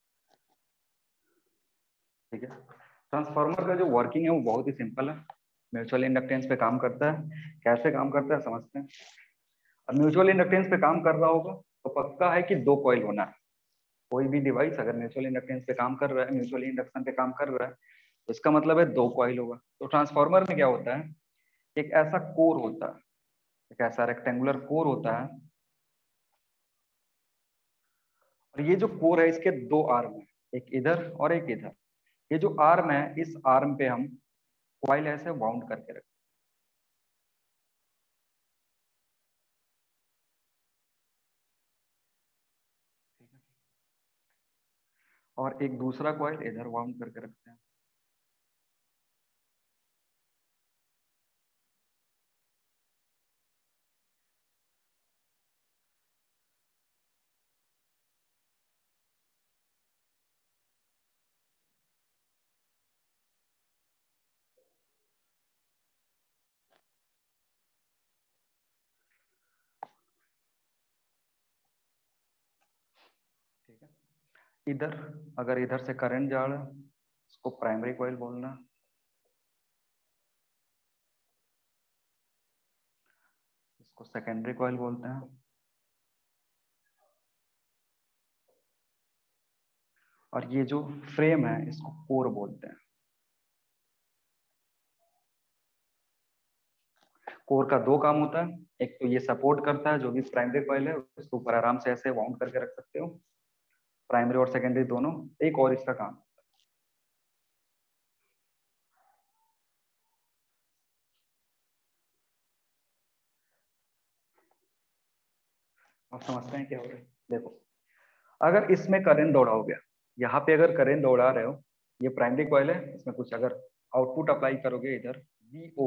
है। ठीक है, ट्रांसफार्मर का जो वर्किंग है वो बहुत ही सिंपल है। म्यूचुअल इंडक्टेंस पे काम करता है। कैसे काम करता है समझते हैं। अब म्यूचुअल इंडक्टेंस पे काम कर रहा होगा तो पक्का है कि दो कॉइल होना है। कोई भी डिवाइस अगर म्यूचुअल इंडक्टेंस पे काम कर रहा है, म्यूचुअल इंडक्शन पे काम कर रहा है, तो इसका मतलब है दो कॉइल होगा। तो ट्रांसफार्मर में क्या होता है, एक ऐसा कोर होता है, एक ऐसा रेक्टेंगुलर कोर होता है, और ये जो कोर है इसके दो आर्म है, एक इधर और एक इधर। ये जो आर्म है, इस आर्म पे हम कॉइल ऐसे वाउंड करके रखते हैं, और एक दूसरा कॉइल इधर वाउंड करके रखते हैं। ठीक है, इधर अगर इधर से करंट जा रहा है, इसको प्राइमरी कॉइल बोलना, इसको सेकेंडरी कॉइल बोलते हैं, और ये जो फ्रेम है इसको कोर बोलते हैं। कोर का दो काम होता है, एक तो ये सपोर्ट करता है, जो भी प्राइमरी कॉइल है उसके ऊपर आराम से ऐसे वाउंड करके रख सकते हो, प्राइमरी और सेकेंडरी दोनों। एक और इसका काम, आप समझते हैं क्या हो रहा है। देखो, अगर इसमें करंट दौड़ाओगे, यहाँ पे अगर करंट दौड़ा रहे हो, ये प्राइमरी कॉइल है, इसमें कुछ अगर आउटपुट अप्लाई करोगे, इधर वीओ,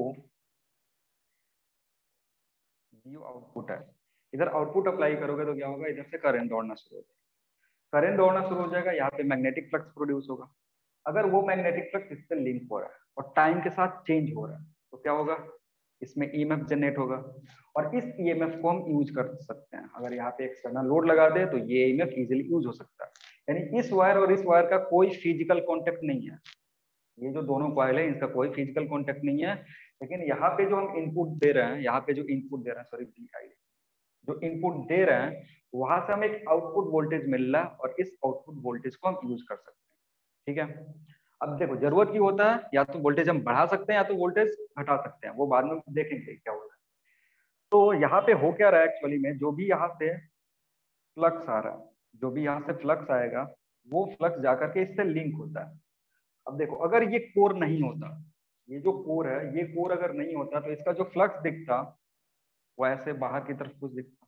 वीओ आउटपुट है, इधर आउटपुट अप्लाई करोगे तो क्या होगा, इधर से करंट दौड़ना शुरू हो जाएगा। करंट दौड़ना शुरू हो जाएगा, यहाँ पे मैग्नेटिक फ्लक्स प्रोड्यूस होगा। अगर वो मैग्नेटिक फ्लक्स इससे लिंक हो रहा है और टाइम के साथ चेंज हो रहा है, तो क्या होगा, इसमें ईएमएफ जनरेट होगा, और इस ईएमएफ को हम यूज कर सकते हैं। अगर यहाँ पे एक्सटर्नल लोड लगा दे तो ये ईएमएफ इजीली यूज हो सकता है। यानी इस वायर और इस वायर का कोई फिजिकल कॉन्टेक्ट नहीं है, ये जो दोनों कॉइल है इनका कोई फिजिकल कॉन्टेक्ट नहीं है, लेकिन यहाँ पे जो हम इनपुट दे रहे हैं, यहाँ पे जो इनपुट दे रहे हैं, सॉरी जो इनपुट दे रहे हैं, वहां से हमें एक आउटपुट वोल्टेज मिल रहा है, और इस आउटपुट वोल्टेज को हम यूज कर सकते हैं। ठीक है, अब देखो जरूरत की होता है, या तो वोल्टेज हम बढ़ा सकते हैं या तो वोल्टेज घटा सकते हैं, वो बाद में देखेंगे क्या होता है। तो यहाँ पे हो क्या रहा है एक्चुअली में, जो भी यहाँ से फ्लक्स आ रहा है, जो भी यहाँ से फ्लक्स आएगा, वो फ्लक्स जाकर के इससे लिंक होता है। अब देखो, अगर ये कोर नहीं होता, ये जो कोर है, ये कोर अगर नहीं होता तो इसका जो फ्लक्स दिखता वो ऐसे बाहर की तरफ कुछ दिखता,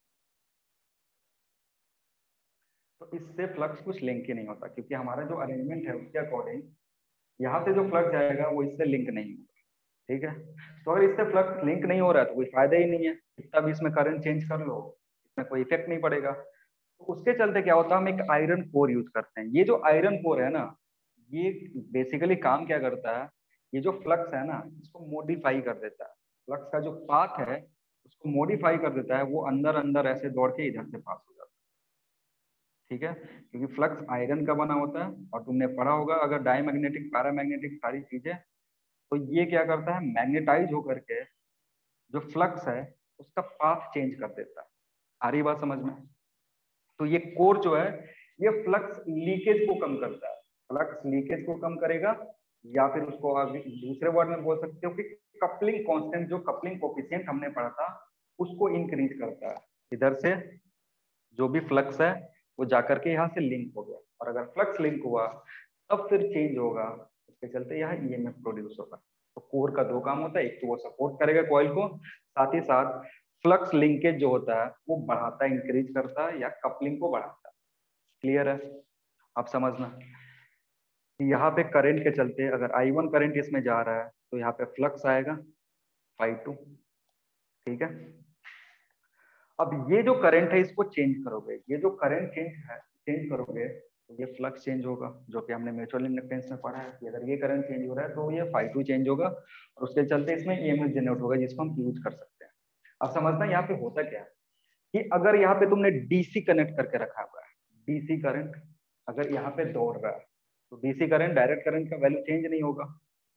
तो इससे फ्लक्स कुछ लिंक ही नहीं होता, क्योंकि हमारा जो अरेंजमेंट है उसके अकॉर्डिंग यहाँ से जो फ्लक्स जाएगा वो इससे लिंक नहीं होगा। ठीक है, तो अगर इससे फ्लक्स लिंक नहीं हो रहा है तो कोई फायदा ही नहीं है, कितना भी इसमें करंट चेंज कर लो, इसमें कोई इफेक्ट नहीं पड़ेगा। तो उसके चलते क्या होता है, हम एक आयरन कोर यूज करते हैं। ये जो आयरन कोर है ना, ये बेसिकली काम क्या करता है, ये जो फ्लक्स है ना, इसको मॉडिफाई कर देता है। फ्लक्स का जो पाथ है उसको मॉडिफाई कर देता है, वो अंदर अंदर ऐसे दौड़ के इधर से पास हो जाता है। ठीक है, क्योंकि फ्लक्स आयरन का बना होता है, और तुमने पढ़ा होगा अगर डायमैग्नेटिक पैरामैग्नेटिक सारी चीजें, तो ये क्या करता है, मैग्नेटाइज होकर के जो फ्लक्स है उसका पाथ चेंज कर देता है। आ रही बात समझ में। तो ये कोर जो है, ये फ्लक्स लीकेज को कम करता है, फ्लक्स लीकेज को कम करेगा, या फिर उसको अभी दूसरे वर्ड में बोल सकते हो कि कपलिंग कांस्टेंट, जो कपलिंग कोफिशिएंट हमने पढ़ा था, उसको इंक्रीज करता है। इधर से जो भी फ्लक्स है वो जाकर के यहाँ से लिंक हो गया, और अगर फ्लक्स लिंक हुआ तब फिर चेंज होगा, उसके चलते यहाँ ईएमएफ प्रोड्यूस होगा। तो कोर का दो काम होता है, एक तो वो सपोर्ट करेगा कॉइल को, साथ ही साथ फ्लक्स लिंकेज जो होता है वो बढ़ाता है, इंक्रीज करता है, या कपलिंग को बढ़ाता है। क्लियर है, आप समझना कि यहाँ पे करंट के चलते अगर I1 करंट इसमें जा रहा है तो यहाँ पे फ्लक्स आएगा phi2। ठीक है, अब ये जो करंट है इसको चेंज करोगे, ये जो करंट चेंज करोगे तो ये फ्लक्स चेंज होगा, जो कि हमने म्यूचुअल इंडक्टेंस में पढ़ा है कि अगर ये करंट चेंज हो रहा है तो ये phi2 चेंज होगा, और उसके चलते इसमें ईएमएफ जनरेट होगा, जिसको हम यूज कर सकते हैं। अब समझना यहाँ पे होता क्या है, कि अगर यहाँ पे तुमने डीसी कनेक्ट करके रखा हुआ है, डीसी करंट अगर यहाँ पे दौड़ रहा है, तो डीसी करंट डायरेक्ट करंट का वैल्यू चेंज नहीं होगा,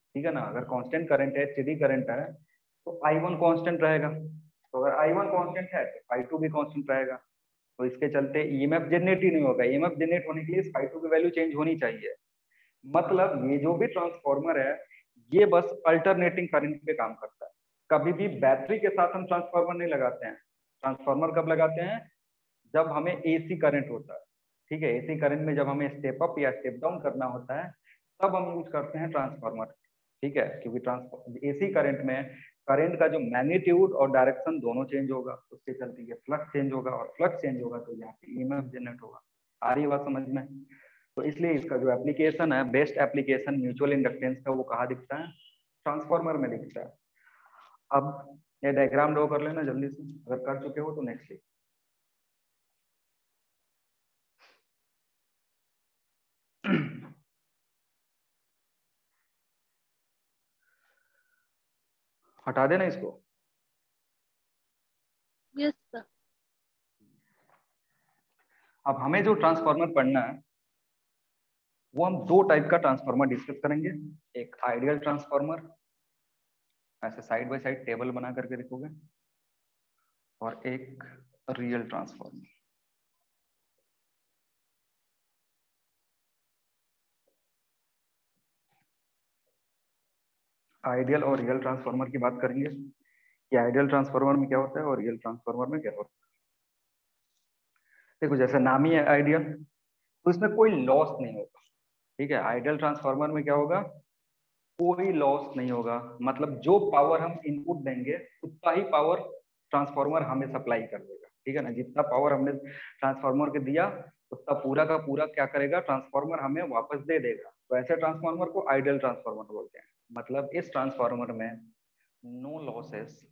ठीक है ना। अगर कांस्टेंट करंट है, स्टेडी करंट है, तो I1 कांस्टेंट रहेगा। तो अगर I1 कांस्टेंट है तो phi2 भी कांस्टेंट रहेगा। तो इसके चलते ईएमएफ जनरेट ही नहीं होगा। ईएमएफ जनरेट होने के लिए phi2 की वैल्यू चेंज होनी चाहिए। मतलब ये जो भी ट्रांसफॉर्मर है, ये बस अल्टरनेटिंग करंट पे काम करता है। कभी भी बैटरी के साथ हम ट्रांसफार्मर नहीं लगाते हैं। ट्रांसफार्मर कब लगाते हैं? जब हमें एसी करंट होता है। ठीक है, एसी करंट में जब हमें स्टेप अप या स्टेप डाउन करना होता है, तब हम यूज करते हैं ट्रांसफार्मर। ठीक है, क्योंकि एसी करंट में करंट का जो मैग्नीट्यूड और डायरेक्शन दोनों चेंज होगा, उसके चलते ये फ्लक्स चेंज होगा, और फ्लक्स चेंज होगा तो यहाँ पे ईएमएफ जनरेट होगा। आ रही बात समझ में? तो इसलिए इसका जो एप्लीकेशन है, बेस्ट एप्लीकेशन म्यूचुअल इंडक्टेंस का, वो कहाँ दिखता है? ट्रांसफार्मर में दिखता है। अब ये डायग्राम ड्रॉ कर लेना जल्दी से, अगर कर चुके हो तो नेक्स्ट लिख। हटा देना इसको। Yes sir. अब हमें जो ट्रांसफार्मर पढ़ना है, वो हम दो टाइप का ट्रांसफार्मर डिस्कस करेंगे। एक आइडियल ट्रांसफार्मर, ऐसे साइड बाय साइड टेबल बना करके लिखोगे, और एक रियल ट्रांसफार्मर। आइडियल और रियल ट्रांसफार्मर की बात करेंगे कि आइडियल ट्रांसफार्मर में क्या होता है और रियल ट्रांसफार्मर में क्या होता है। देखो, जैसे नाम ही है आइडियल, तो इसमें कोई लॉस नहीं होगा। ठीक है, आइडियल ट्रांसफार्मर में क्या होगा? कोई लॉस नहीं होगा। मतलब जो पावर हम इनपुट देंगे, उतना ही पावर ट्रांसफार्मर हमें सप्लाई कर देगा। ठीक है ना, जितना पावर हमने ट्रांसफार्मर को दिया, उतना पूरा का पूरा क्या करेगा? ट्रांसफार्मर हमें वापस दे देगा। तो ऐसे ट्रांसफार्मर को आइडियल ट्रांसफार्मर बोलते हैं। मतलब इस ट्रांसफार्मर में नो लॉसेस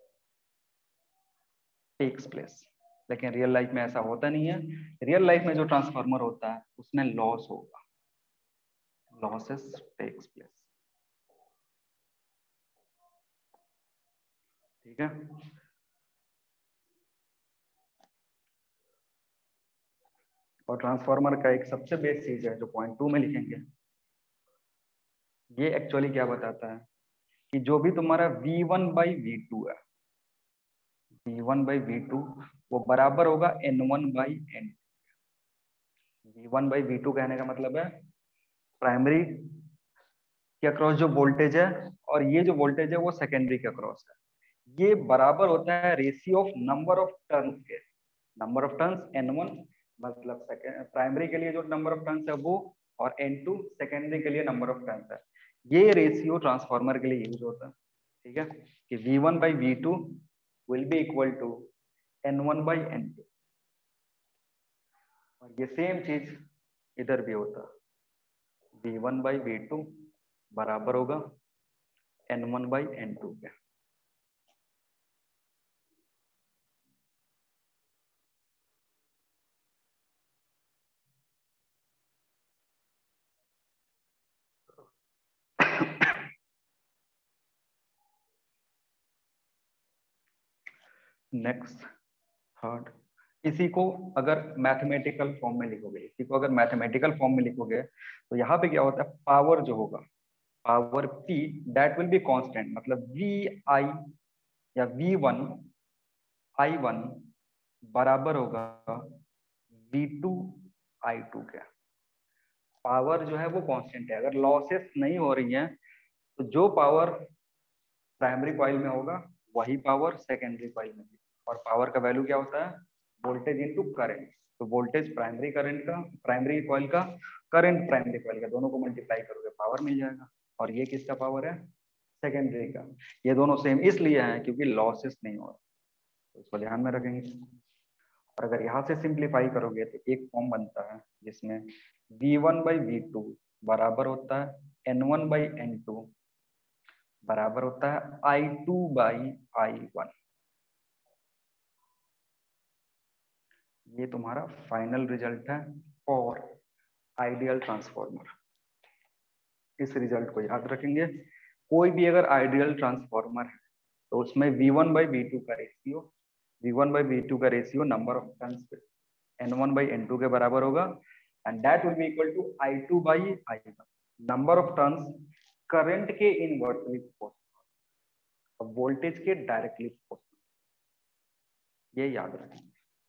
टेक्स प्लेस। लेकिन रियल लाइफ में ऐसा होता नहीं है। रियल लाइफ में जो ट्रांसफार्मर होता है, उसमें लॉस होगा, लॉसेस टेक्स प्लेस। ठीक है, और ट्रांसफार्मर का एक सबसे बेस्ट चीज है जो पॉइंट 2 में लिखेंगे, ये एक्चुअली क्या बताता है कि जो भी तुम्हारा V1/V2 है, V1/V2 वो बराबर होगा N1/N। V1/V2 कहने का मतलब है प्राइमरी के अक्रॉस जो वोल्टेज है, और ये जो वोल्टेज है वो सेकेंडरी के अक्रॉस है। ये बराबर होता है ratio of number of turns के। नंबर ऑफ टर्न्स N1, मतलब प्राइमरी के लिए जो नंबर ऑफ टर्न्स है वो, और N2 सेकेंडरी के लिए नंबर ऑफ टर्न्स है। ये रेशियो ट्रांसफार्मर के लिए यूज होता है। ठीक है, कि V1/V2 will be equal to N1/N2। और ये सेम चीज इधर भी होता है, V1/V2 बराबर होगा N1/N2 के। नेक्स्ट, थर्ड, इसी को अगर मैथमेटिकल फॉर्म में लिखोगे, इसी को अगर मैथमेटिकल फॉर्म में लिखोगे, तो यहाँ पे क्या होता है? पावर जो होगा, power P that will be constant. मतलब VI या V1I1 बराबर होगा V2I2 के। पावर जो है वो कांस्टेंट है। अगर लॉसेस नहीं हो रही हैं, तो जो पावर प्राइमरी कॉइल में होगा, वही पावर सेकेंडरी कॉइल में भी। और पावर का वैल्यू क्या होता है? Voltage into current. तो वोल्टेज प्राइमरी करंट का, प्राइमरी कॉइल का, करंट प्राइमरी कॉइल का, दोनों को मल्टीप्लाई करोगे, पावर मिल जाएगा। और ये किसका पावर है? सेकेंडरी का। ये दोनों सेम इसलिए हैं क्योंकि लॉसेस नहीं हो रहा, तो इसको ध्यान में रखेंगे। और अगर यहाँ से सिंप्लीफाई करोगे तो एक फॉर्म बनता है जिसमें V1/V2 बराबर होता है N1/N2 बराबर होता है I2/I1। ये तुम्हारा फाइनल रिजल्ट है फॉर आइडियल ट्रांसफार्मर। इस रिजल्ट को याद रखेंगे। कोई भी अगर आइडियल ट्रांसफार्मर है, तो उसमें V1/V2 का ratio number of turns N1/N2 के बराबर होगा, and that will be equal to I2/I1। Number of turns current के इनवर्सली प्रोपोर्शनल, वोल्टेज के डायरेक्टली प्रोपोर्शनल, ये याद रखेंगे।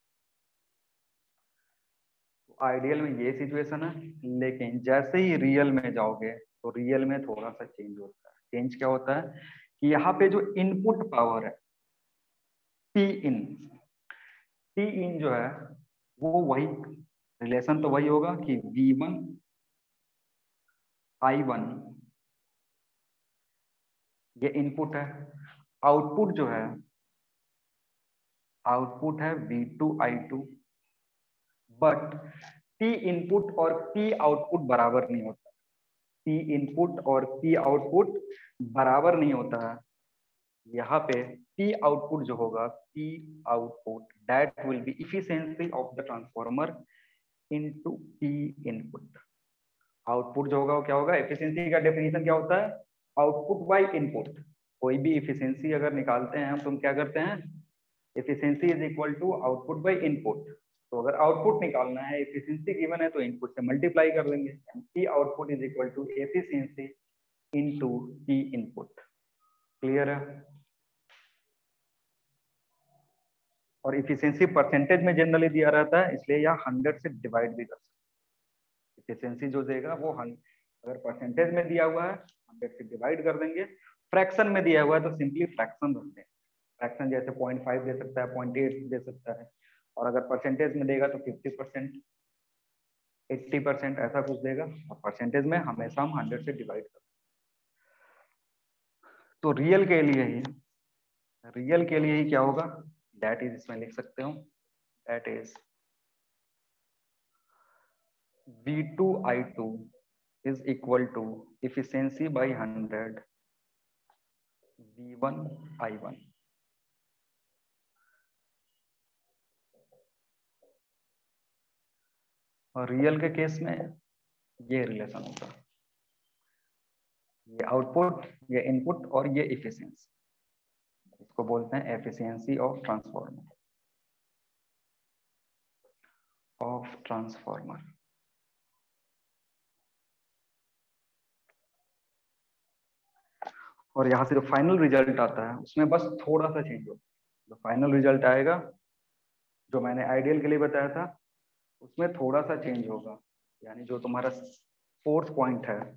तो आइडियल में ये सिचुएशन है, लेकिन जैसे ही रियल में जाओगे तो रियल में थोड़ा सा चेंज होता है। चेंज क्या होता है कि यहाँ पे जो इनपुट पावर है टी इन जो है वो वही रिलेशन तो वही होगा कि V1 I1 ये इनपुट है, आउटपुट जो है आउटपुट है V2 I2, but P input और P आउटपुट बराबर नहीं होता। P इनपुट और P आउटपुट बराबर नहीं होता है। यहाँ पे P आउटपुट जो होगा, P output that will be efficiency of the transformer into P input. Output जो होगा वो क्या होगा, एफिशिएंसी का डेफिनेशन क्या होता है, आउटपुट बाय इनपुट। कोई भी एफिशिएंसी अगर निकालते हैं तो हम क्या करते हैं, efficiency is equal to output by input. तो अगर आउटपुट निकालना है, एफिशिएंसी गिवन है तो इनपुट से मल्टीप्लाई कर लेंगे। P output is equal to efficiency into P input. Clear है? और एफिशिएंसी परसेंटेज में जनरली दिया रहता है, इसलिए यह 100 से डिवाइड भी कर सकते। एफिशिएंसी जो देगा वो अगर परसेंटेज में दिया हुआ है 100 से डिवाइड कर देंगे, फ्रैक्शन में दिया हुआ है तो सिंपली फ्रैक्शन रख देंगे। फ्रैक्शन जैसे 0.5 दे सकता है, 0.8 दे सकता है, और अगर परसेंटेज में देगा तो 50%, 80% ऐसा कुछ देगा। और परसेंटेज में हमेशा हम 100 से डिवाइड करते हैं। तो रियल के लिए ही क्या होगा, दैट इज, इसमें लिख सकते हो, that is V2 I2 is equal to efficiency by 100 V1 I1। और रियल के केस में ये रिलेशन होता है, ये आउटपुट, ये इनपुट और ये इफिशिएंसी, इसको बोलते हैं एफिशिएंसी ऑफ ट्रांसफॉर्मर। और यहाँ से जो फाइनल रिजल्ट आता है उसमें बस थोड़ा सा चेंज होता है। जो फाइनल रिजल्ट आएगा, जो मैंने आइडियल के लिए बताया था, उसमें थोड़ा सा चेंज होगा। यानी जो तुम्हारा फोर्थ पॉइंट है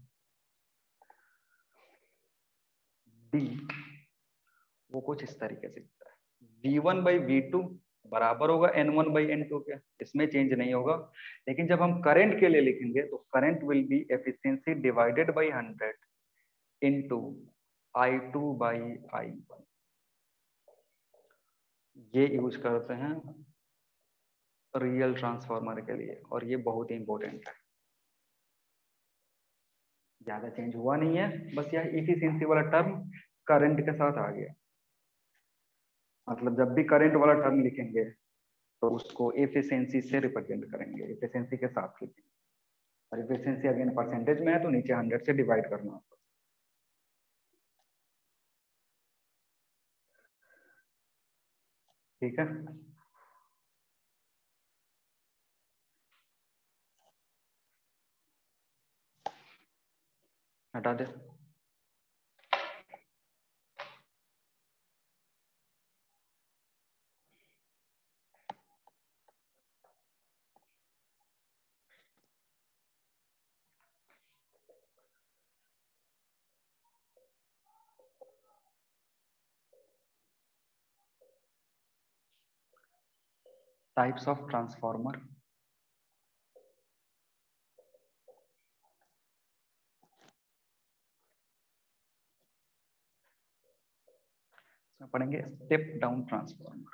डी, वो कुछ इस तरीके से दिखता है। V1 बाई V2 बराबर होगा N1 बाई N2 के, इसमें चेंज नहीं होगा। लेकिन जब हम करंट के लिए लिखेंगे तो current will be efficiency divided by 100 into I2 by I1। ये यूज करते हैं रियल ट्रांसफार्मर के लिए, और ये बहुत ही इंपॉर्टेंट है। ज्यादा चेंज हुआ नहीं है, बस यह एफिशिएंसी वाला टर्म करंट के साथ आ गया। मतलब जब भी करंट वाला टर्म लिखेंगे तो उसको एफिशिएंसी से रिप्रेजेंट करेंगे, एफिशिएंसी के साथ लिखेंगे। और एफिशिएंसी अगेन परसेंटेज में है तो नीचे 100 से डिवाइड करना होगा। ठीक है, हटा दे। Types of transformer. इसमें पढ़ेंगे step down transformer.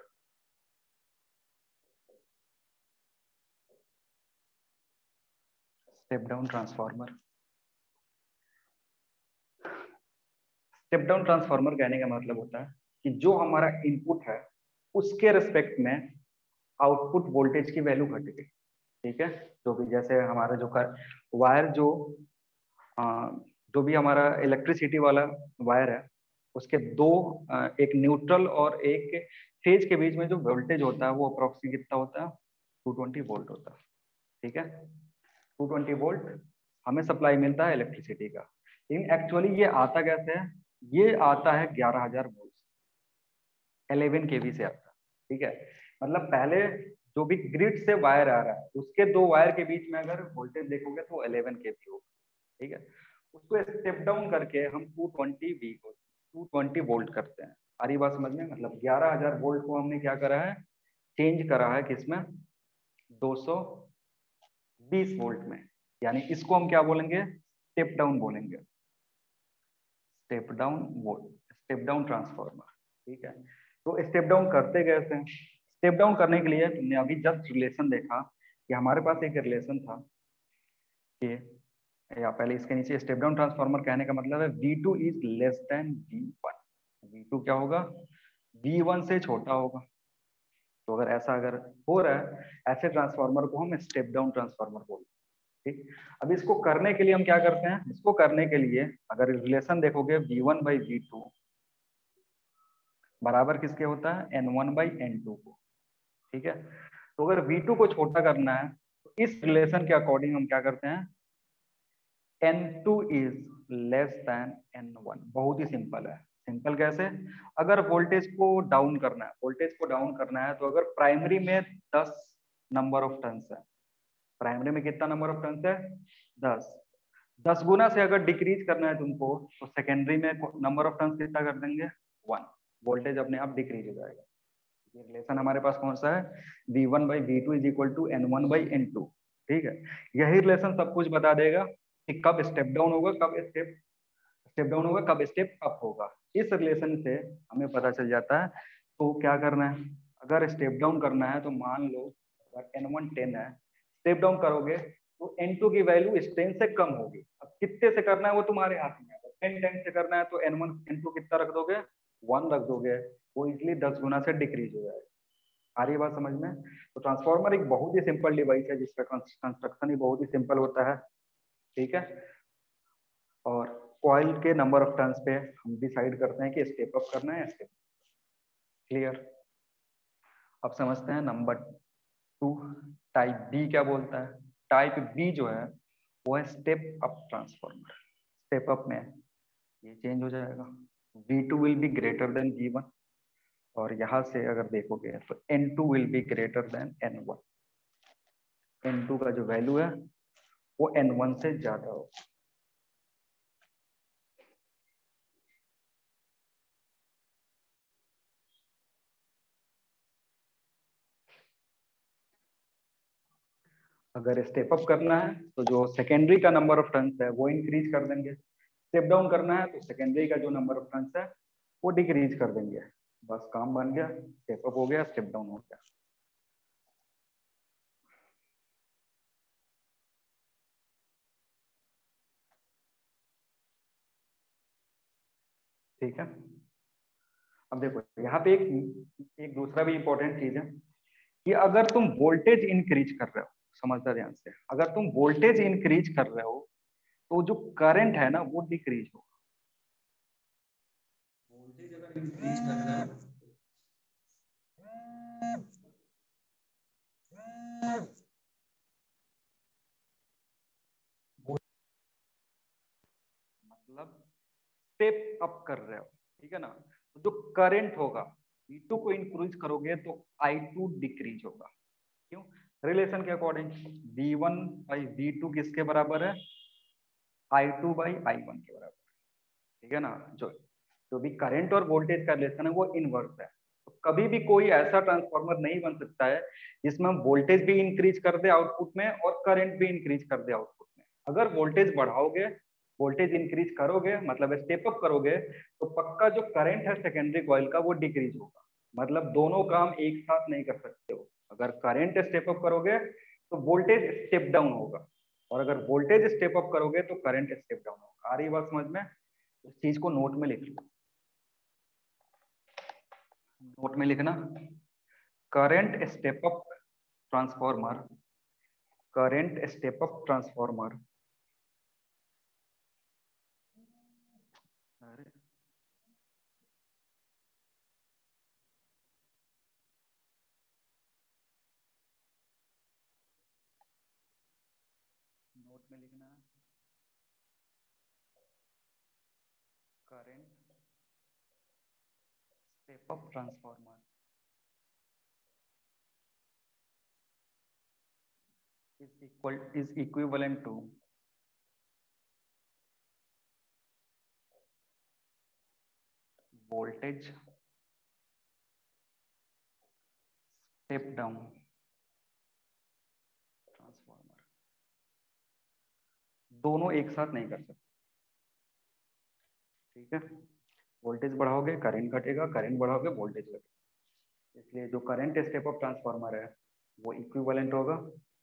Step down transformer, step down transformer कहने का मतलब होता है कि जो हमारा इनपुट है उसके रिस्पेक्ट में आउटपुट वोल्टेज की वैल्यू घट गई। ठीक है, जो भी जैसे हमारा जो वायर जो भी हमारा इलेक्ट्रिसिटी वाला वायर है, उसके दो एक न्यूट्रल और एक फेज के बीच में जो वोल्टेज होता है वो अप्रोक्सीमेट कितना होता है, 220 वोल्ट होता है। ठीक है, 220 वोल्ट हमें सप्लाई मिलता है इलेक्ट्रिसिटी का। लेकिन एक्चुअली ये आता कैसे है, ये आता है 11,000 वोल्ट, 11 केवी से आता है। ठीक है, मतलब पहले जो भी ग्रिड से वायर आ रहा है उसके दो वायर के बीच में अगर वोल्टेज देखोगे तो 11 केवी होगा। ठीक है, उसको स्टेप डाउन करके हम 220 वोल्ट करते हैं। सारी बात समझ में, मतलब 11,000 वोल्ट को हमने क्या करा है, चेंज करा है किसमें, 220 वोल्ट में। यानी इसको हम क्या बोलेंगे, स्टेप डाउन बोलेंगे, step down volt, step down transformer. ठीक है, तो स्टेप डाउन करते कैसे हैं, स्टेप डाउन करने के लिए तुमने अभी जस्ट रिलेशन देखा कि हमारे पास एक रिलेशन था कि, या पहले इसके नीचे स्टेप डाउन ट्रांसफार्मर कहने का मतलब है V2 is less then V1। V2 क्या होगा, V1 से छोटा होगा। तो अगर ऐसा अगर हो रहा है, ऐसे ट्रांसफार्मर को हम स्टेप डाउन ट्रांसफार्मर बोलते हैं। ठीक, अब इसको करने के लिए हम क्या करते हैं, इसको करने के लिए अगर रिलेशन देखोगे V1/V2 बराबर किसके होता है, N1/N2 को। ठीक है, तो अगर V2 को छोटा करना है तो इस रिलेशन के अकॉर्डिंग हम क्या करते हैं, N2 is less then N1। बहुत ही सिंपल है। सिंपल कैसे, अगर वोल्टेज को डाउन करना है, वोल्टेज को डाउन करना है तो अगर प्राइमरी में 10 नंबर ऑफ टर्न्स है, प्राइमरी में कितना नंबर ऑफ टर्न्स है, 10, 10 गुना से अगर डिक्रीज करना है तुमको तो सेकेंडरी में नंबर ऑफ टर्न्स कितना कर देंगे, 1, वोल्टेज अपने आप डिक्रीज हो जाएगा। ये रिलेशन हमारे पास कौन सा है, V1/V2 is equal to N1/N2। ठीक है, यही रिलेशन सब कुछ बता देगा कि कब स्टेप डाउन होगा, कब स्टेप स्टेप डाउन होगा, कब स्टेप अप होगा। इस रिलेशन से हमें पता चल जाता है। तो क्या करना है, अगर स्टेप डाउन करना है तो मान लो अगर N1 10 है, स्टेप डाउन करोगे तो N2 की वैल्यू 10 से कम होगी। अब कितने से करना है वो तुम्हारे हाथ में है, 10 से करना है तो N1 N2 कितना रख दोगे, 1 रख दोगे, वो इजिली 10 गुना से डिक्रीज हो जाएगा। आ रही बात समझ में। तो ट्रांसफार्मर एक बहुत ही सिंपल डिवाइस है जिसका कंस्ट्रक्शन ही बहुत ही सिंपल होता है। ठीक है, और कॉइल के नंबर ऑफ टर्न्स पे हम डिसाइड करते हैं कि स्टेप अप करना है या स्टेप। क्लियर, अब समझते हैं नंबर 2, टाइप बी क्या बोलता है। टाइप बी जो है वो है step up transformer. Step up में ये चेंज हो जाएगा, V2 will be greater than V1, और यहां से अगर देखोगे तो N2 will be greater than N1। N2 का जो वैल्यू है वो N1 से ज्यादा होगा। अगर स्टेप अप करना है तो जो सेकेंडरी का नंबर ऑफ टर्न्स है वो इंक्रीज कर देंगे, स्टेप डाउन करना है तो सेकेंडरी का जो नंबर ऑफ टर्न्स है वो डिक्रीज कर देंगे। बस काम बन गया, स्टेप अप हो गया, स्टेप डाउन हो गया। ठीक है, अब देखो यहाँ पे एक एक दूसरा भी इंपॉर्टेंट चीज है कि अगर तुम वोल्टेज इंक्रीज कर रहे हो, समझना ध्यान से, अगर तुम वोल्टेज इंक्रीज कर रहे हो तो जो करंट है ना वो डिक्रीज होगा। वोल्टेज अगर इंक्रीज कर रहे हो, मतलब स्टेप अप कर रहे हो, ठीक है ना, तो जो करंट होगा V2 को इंक्रीज करोगे तो I2 डिक्रीज होगा। क्यों, रिलेशन के अकॉर्डिंग V1/V2 किसके बराबर है, I2/I1 के बराबर। ठीक है ना, जो जो भी करंट और वोल्टेज का रिलेशन है वो इनवर्स है। तो कभी भी कोई ऐसा ट्रांसफार्मर नहीं बन सकता है जिसमें हम वोल्टेज भी इंक्रीज कर दे आउटपुट में और करंट भी इंक्रीज कर दे आउटपुट में। अगर वोल्टेज बढ़ाओगे, वोल्टेज इंक्रीज करोगे मतलब स्टेप अप करोगे तो पक्का जो करंट है सेकेंडरी कॉइल का वो डिक्रीज होगा। मतलब दोनों काम एक साथ नहीं कर सकते हो। अगर करंट स्टेप अप करोगे तो वोल्टेज स्टेप डाउन होगा, और अगर वोल्टेज स्टेप अप करोगे तो करंट स्टेप डाउन होगा। आ रही बात समझ में, इस चीज को नोट में लिख लो, नोट में लिखना, current step up transformer, current step up transformer, अरे नोट में लिखना, step up transformer is equivalent to voltage step down transformer. दोनों एक साथ नहीं कर सकते, ठीक है। वोल्टेज बढ़ाओगे करंट घटेगा, करंट बढ़ाओगे वोल्टेज घटेगा। इसलिए जो करंट स्टेप अप ट्रांसफार्मर है वो इक्विवेलेंट होगा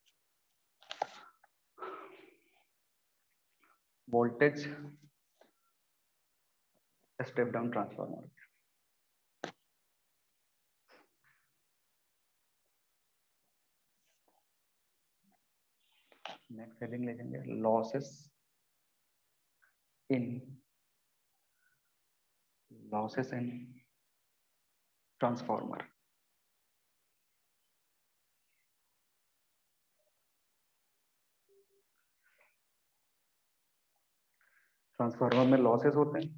voltage step down transformer. Next heading लिखेंगे लॉसेस इन ट्रांसफार्मर। ट्रांसफार्मर में लॉसेस होते हैं।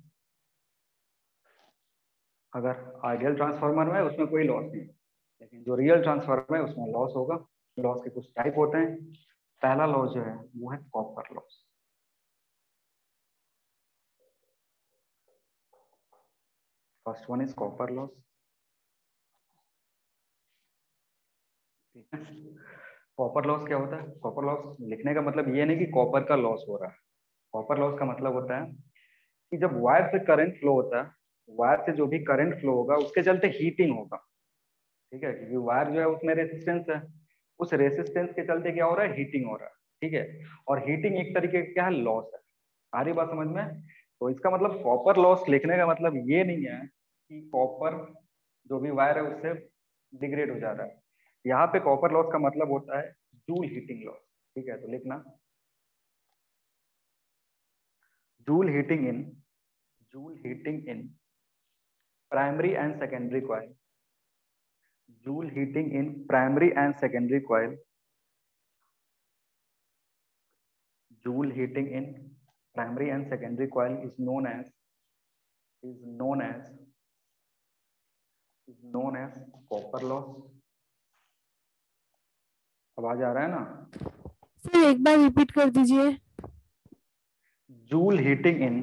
अगर आइडियल ट्रांसफार्मर में उसमें कोई लॉस नहीं, लेकिन जो रियल ट्रांसफार्मर है उसमें लॉस होगा। लॉस के कुछ टाइप होते हैं। पहला लॉस जो है वो है copper loss. First one is copper loss, ठीक है। कॉपर लॉस क्या होता है? कॉपर लॉस लिखने का मतलब ये नहीं कि कॉपर का लॉस हो रहा है। कॉपर लॉस का मतलब होता है कि जब वायर से करंट फ्लो होता है, वायर से जो भी करंट फ्लो होगा उसके चलते हीटिंग होगा, ठीक है। क्योंकि वायर जो है उसमें रेसिस्टेंस है, उस रेसिस्टेंस के चलते क्या हो रहा है? हीटिंग हो रहा है, ठीक है। और हीटिंग एक तरीके का क्या है? लॉस है। आ रही बात समझ में? तो इसका मतलब कॉपर लॉस लिखने का मतलब ये नहीं है कि कॉपर जो भी वायर है उससे डिग्रेड हो जा रहा है। यहाँ पे कॉपर लॉस का मतलब होता है जूल हीटिंग लॉस, ठीक है। तो लिखना joule heating in primary and secondary coil. Joule heating in primary and secondary coil. Joule heating in primary and secondary coil is known as copper loss। आवाज आ रहा है ना? सर एक बार रिपीट कर दीजिए। Joule heating in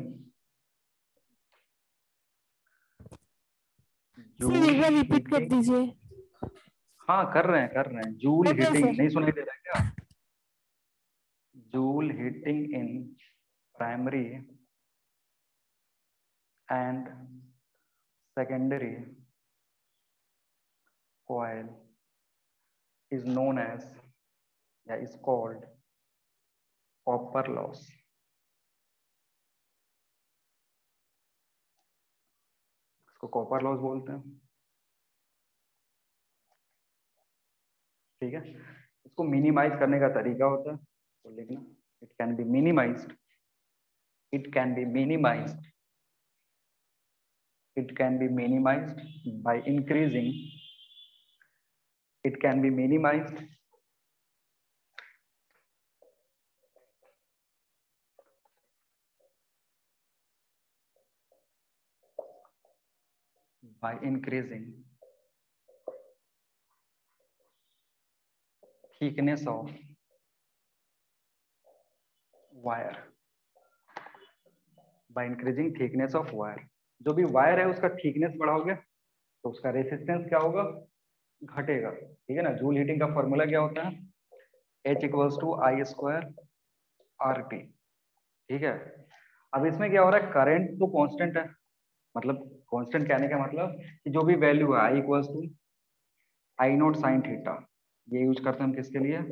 सर एक बार रिपीट कर दीजिए। हाँ कर रहे हैं। Joule okay heating sir. नहीं सुनाई दे रहा है क्या? Joule heating in primary and secondary coil is known as is called copper loss। इसको कॉपर लॉस बोलते हैं, ठीक है। इसको मिनिमाइज करने का तरीका होता है, तो लिखना it can be minimized by increasing it can be minimized by increasing thickness of wire। by increasing thickness of wire, जो भी वायर है उसका थिकनेस बढ़ाओगे तो उसका रेसिस्टेंस क्या होगा? घटेगा, ठीक है ना। जूल हीटिंग का फॉर्मूला क्या होता है? H equals to I square R T, ठीक है। अब इसमें क्या हो रहा है? करंट तो कांस्टेंट है, मतलब कांस्टेंट कहने का मतलब कि जो भी वैल्यू है I equals to I naught sine theta, ये यूज करते हैं हम किसके लिए?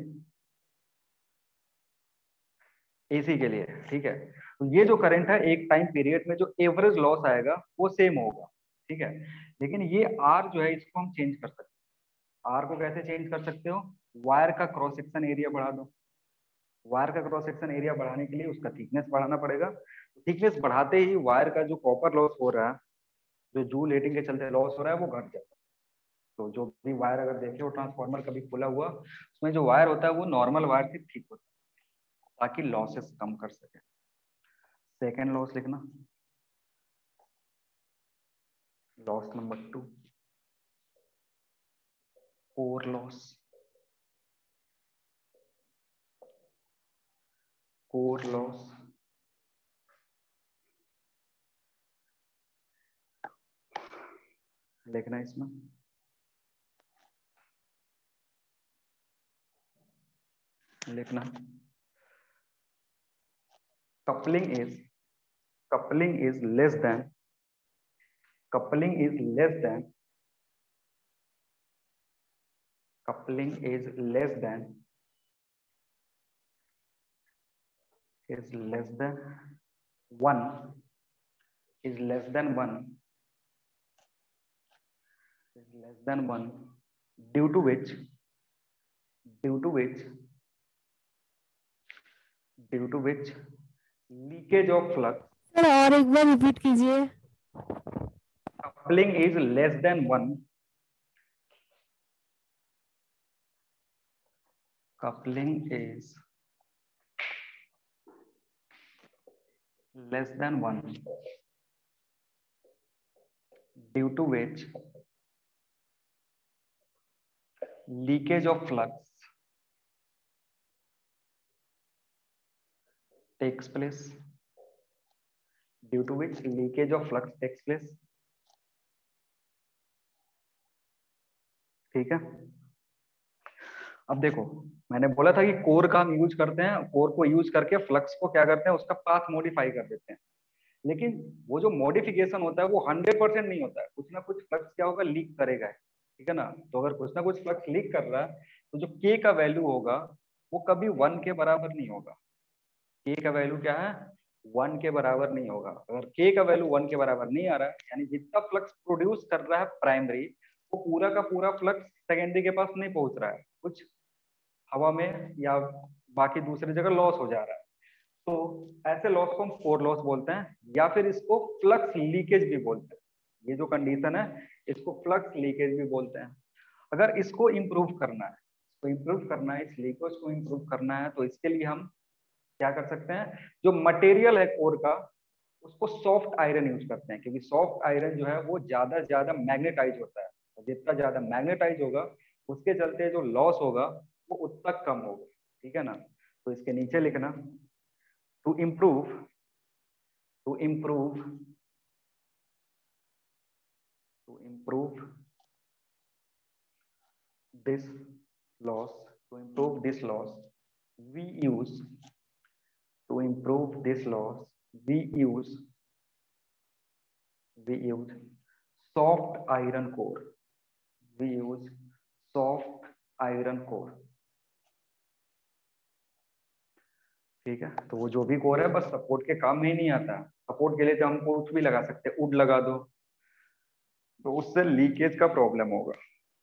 एसी के लिए, ठीक है। तो ये जो करंट है एक टाइम पीरियड में जो एवरेज लॉस आएगा वो सेम होगा, ठीक है। लेकिन ये आर जो है इसको हम चेंज कर सकते हैं। आर को कैसे चेंज कर सकते हो? वायर का क्रॉस सेक्शन एरिया बढ़ा दो। वायर का क्रॉस सेक्शन एरिया बढ़ाने के लिए उसका थिकनेस बढ़ाना पड़ेगा। थिकनेस बढ़ाते ही वायर का जो कॉपर लॉस हो रहा है, जो जूल हीटिंग के चलते लॉस हो रहा है, वो घट जाता है। तो जो भी वायर अगर देखे हो ट्रांसफार्मर कभी खुला हुआ, उसमें जो वायर होता है वो नॉर्मल वायर से ठीक होता है ताकि लॉसेस कम कर सके। सेकेंड लॉस लिखना loss number 2, core loss, core loss, लिखना इसमें लिखना coupling is less than coupling is less than coupling is less than is less than 1 is less than 1 is less than 1 due to which leakage of flux sir और एक बार repeat कीजिए। coupling is less than 1 coupling is less than 1 due to which leakage of flux takes place due to which leakage of flux takes place। ठीक है, अब देखो मैंने बोला था कि कोर का हम यूज करते हैं, कोर को यूज करके फ्लक्स को क्या करते हैं, उसका पाथ मॉडिफाई कर देते हैं। लेकिन वो जो मॉडिफिकेशन होता है वो 100% नहीं होता है, कुछ ना कुछ फ्लक्स क्या होगा, लीक करेगा। ठीक है ना, तो अगर कुछ ना कुछ फ्लक्स लीक कर रहा है तो जो के का वैल्यू होगा वो कभी 1 के बराबर नहीं होगा। के का वैल्यू क्या है, 1 के बराबर नहीं होगा। अगर के का वैल्यू 1 के बराबर नहीं आ रहा है, यानी जितना फ्लक्स प्रोड्यूस कर रहा है प्राइमरी, वो पूरा का पूरा फ्लक्स सेकेंडरी के पास नहीं पहुंच रहा है, कुछ हवा में या बाकी दूसरी जगह लॉस हो जा रहा है। तो ऐसे लॉस को हम कोर लॉस बोलते हैं, या फिर इसको फ्लक्स लीकेज भी बोलते हैं। ये जो कंडीशन है इसको फ्लक्स लीकेज भी बोलते हैं। अगर इसको इम्प्रूव करना है, इस लीकेज को इम्प्रूव करना है, तो इसके लिए हम क्या कर सकते हैं, जो मटेरियल है कोर का उसको सॉफ्ट आयरन यूज करते हैं, क्योंकि सॉफ्ट आयरन जो है वो ज्यादा से ज्यादा मैग्नेटाइज होता है, और जितना ज्यादा मैग्नेटाइज होगा उसके चलते जो लॉस होगा वो उतना कम होगा। ठीक है ना, तो इसके नीचे लिखना to improve this loss we use soft iron core, ठीक है। तो वो जो भी कोर है बस सपोर्ट के काम में ही नहीं आता, सपोर्ट के लिए तो हम कुछ भी लगा सकते हैं, वुड लगा दो, तो उससे लीकेज का प्रॉब्लम होगा।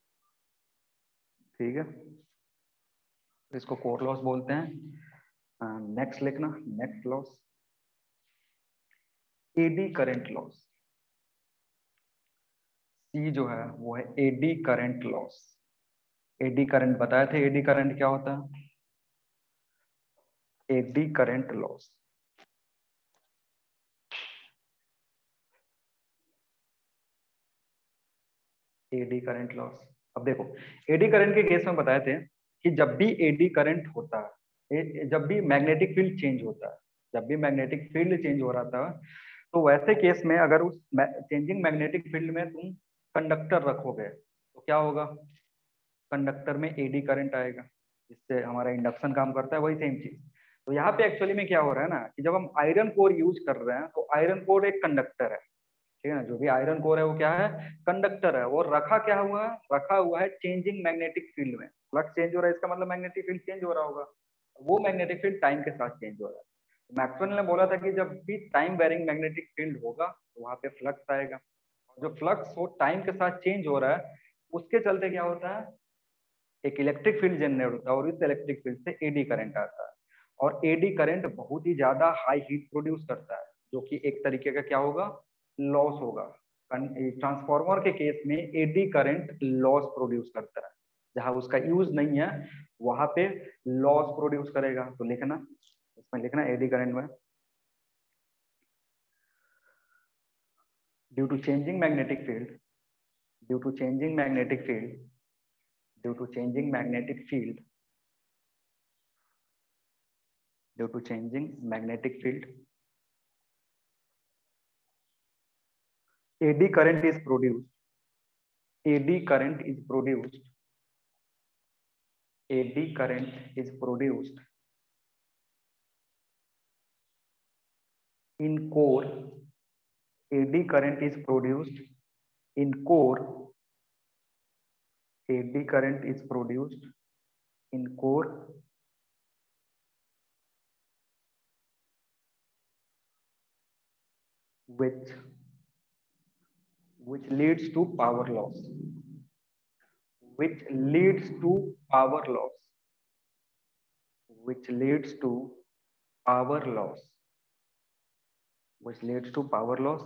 ठीक है, इसको कोर लॉस बोलते हैं। नेक्स्ट लिखना, next loss eddy current loss. C जो है वो है eddy current loss. Eddy current बताए थे, एडी करंट क्या होता है, eddy current loss. Eddy current loss, अब देखो एडी करंट के केस में बताए थे कि जब भी एडी करंट होता है, जब भी मैग्नेटिक फील्ड चेंज होता है, जब भी मैग्नेटिक फील्ड चेंज हो रहा था, तो वैसे केस में अगर उस चेंजिंग मैग्नेटिक फील्ड में तुम कंडक्टर रखोगे तो क्या होगा, कंडक्टर में एडी करंट आएगा, जिससे हमारा इंडक्शन काम करता है। वही सेम चीज तो यहाँ पे एक्चुअली में क्या हो रहा है ना, कि जब हम आयरन कोर यूज कर रहे हैं तो आयरन कोर एक कंडक्टर है। ठीक है ना, जो भी आयरन कोर है वो क्या है, कंडक्टर है। और रखा क्या हुआ है, रखा हुआ है चेंजिंग मैग्नेटिक फील्ड में। फ्लक्स चेंज हो रहा है, इसका मतलब मैग्नेटिक फील्ड चेंज हो रहा होगा, वो मैग्नेटिक फील्ड टाइम के साथ चेंज हो रहा है। मैक्सवेल ने बोला था कि जब भी टाइम वेरिंग मैग्नेटिक फील्ड होगा तो वहां पे फ्लक्स आएगा, और जो फ्लक्स वो टाइम के साथ चेंज हो रहा है उसके चलते क्या होता है, एक इलेक्ट्रिक फील्ड जनरेट होता है, और इस इलेक्ट्रिक फील्ड से एडी करंट आता है। और एडी करंट बहुत ही ज्यादा हाई हीट प्रोड्यूस करता है, जो कि एक तरीके का क्या होगा, लॉस होगा। ट्रांसफार्मर के केस में एडी करंट लॉस प्रोड्यूस करता है, जहां उसका यूज नहीं है वहां पे लॉस प्रोड्यूस करेगा। तो लिखना, इसमें लिखना एडी करंट में due to changing magnetic field, due to changing magnetic field, due to changing magnetic field, due to changing magnetic field, AD current is produced, AD current is produced, AD current is produced in core, AD current is produced in core, AD current is produced in core which leads to power loss, which leads to power loss, which leads to power loss, which leads to power loss,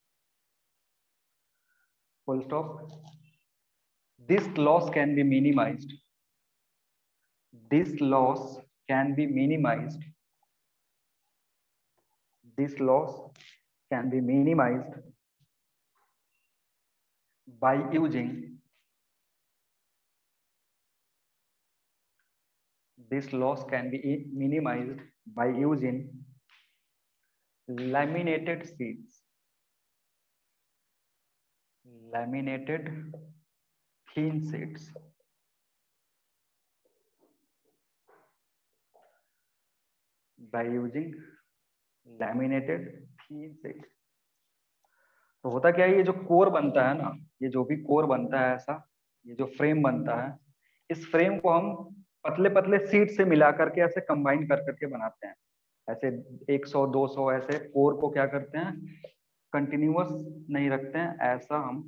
full stop. This loss can be minimized, this loss can be minimized, this loss can be minimized by using, this loss can be minimized by using laminated sheets, laminated thin sheets, by using laminated thin sheets. तो होता क्या है, ये जो core बनता है ना, ये जो भी कोर बनता है ऐसा, ये जो फ्रेम बनता है, इस फ्रेम को हम पतले पतले शीट से मिला करके ऐसे कंबाइन कर करके बनाते हैं। ऐसे 100 200 ऐसे कोर को क्या करते हैं, कंटिन्यूअस नहीं रखते हैं, ऐसा हम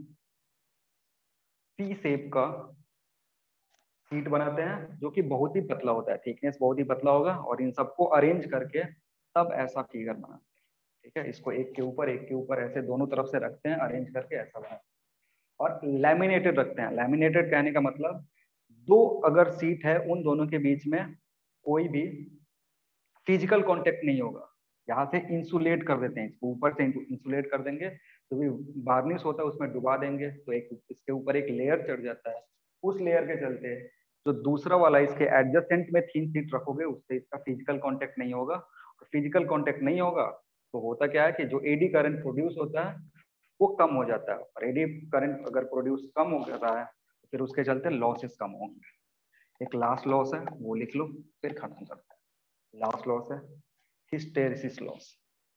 सी शेप का शीट बनाते हैं जो कि बहुत ही पतला होता है, थिकनेस बहुत ही पतला होगा, और इन सबको अरेंज करके तब ऐसा फिगर बनाते हैं। ठीक है, इसको एक के ऊपर ऐसे दोनों तरफ से रखते हैं, अरेंज करके ऐसा बनाते हैं, और लैमिनेटेड रखते हैं। लैमिनेटेड कहने का मतलब दो अगर सीट है, उन दोनों के बीच में कोई भी फिजिकल कांटेक्ट नहीं होगा, यहाँ से इंसुलेट कर देते हैं, इसको ऊपर से इंसुलेट कर देंगे, तो भी वार्निश होता है उसमें डुबा देंगे, तो एक इसके ऊपर एक लेयर चढ़ जाता है, उस लेयर के चलते जो दूसरा वाला इसके एडजस्टेंट में थिन शीट रखोगे, उससे इसका फिजिकल कांटेक्ट नहीं होगा, और फिजिकल कांटेक्ट नहीं होगा तो होता क्या है कि जो एडी करंट प्रोड्यूस होता है वो कम हो जाता है, और एडी करंट अगर प्रोड्यूस कम हो जाता है तो फिर उसके चलते लॉसेस कम होंगे। एक लास्ट लॉस है वो लिख लो, फिर खत्म करते हैं। लास्ट लॉस है हिस्टेरिसिस लॉस।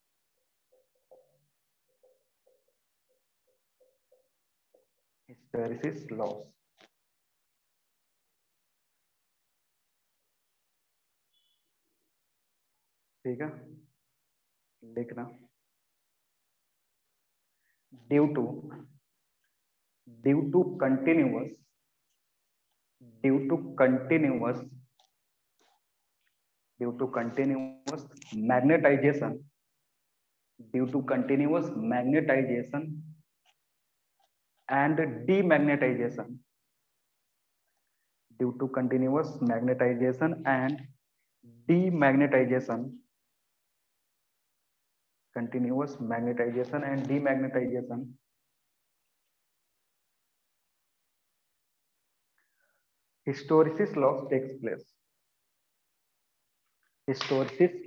हिस्टेरिसिस लॉस, ठीक है, लिखना। Due to continuous magnetization, due to continuous magnetization and demagnetization, due to continuous magnetization and demagnetization, continuous magnetization and demagnetization, hysteresis loss takes place. Hysteresis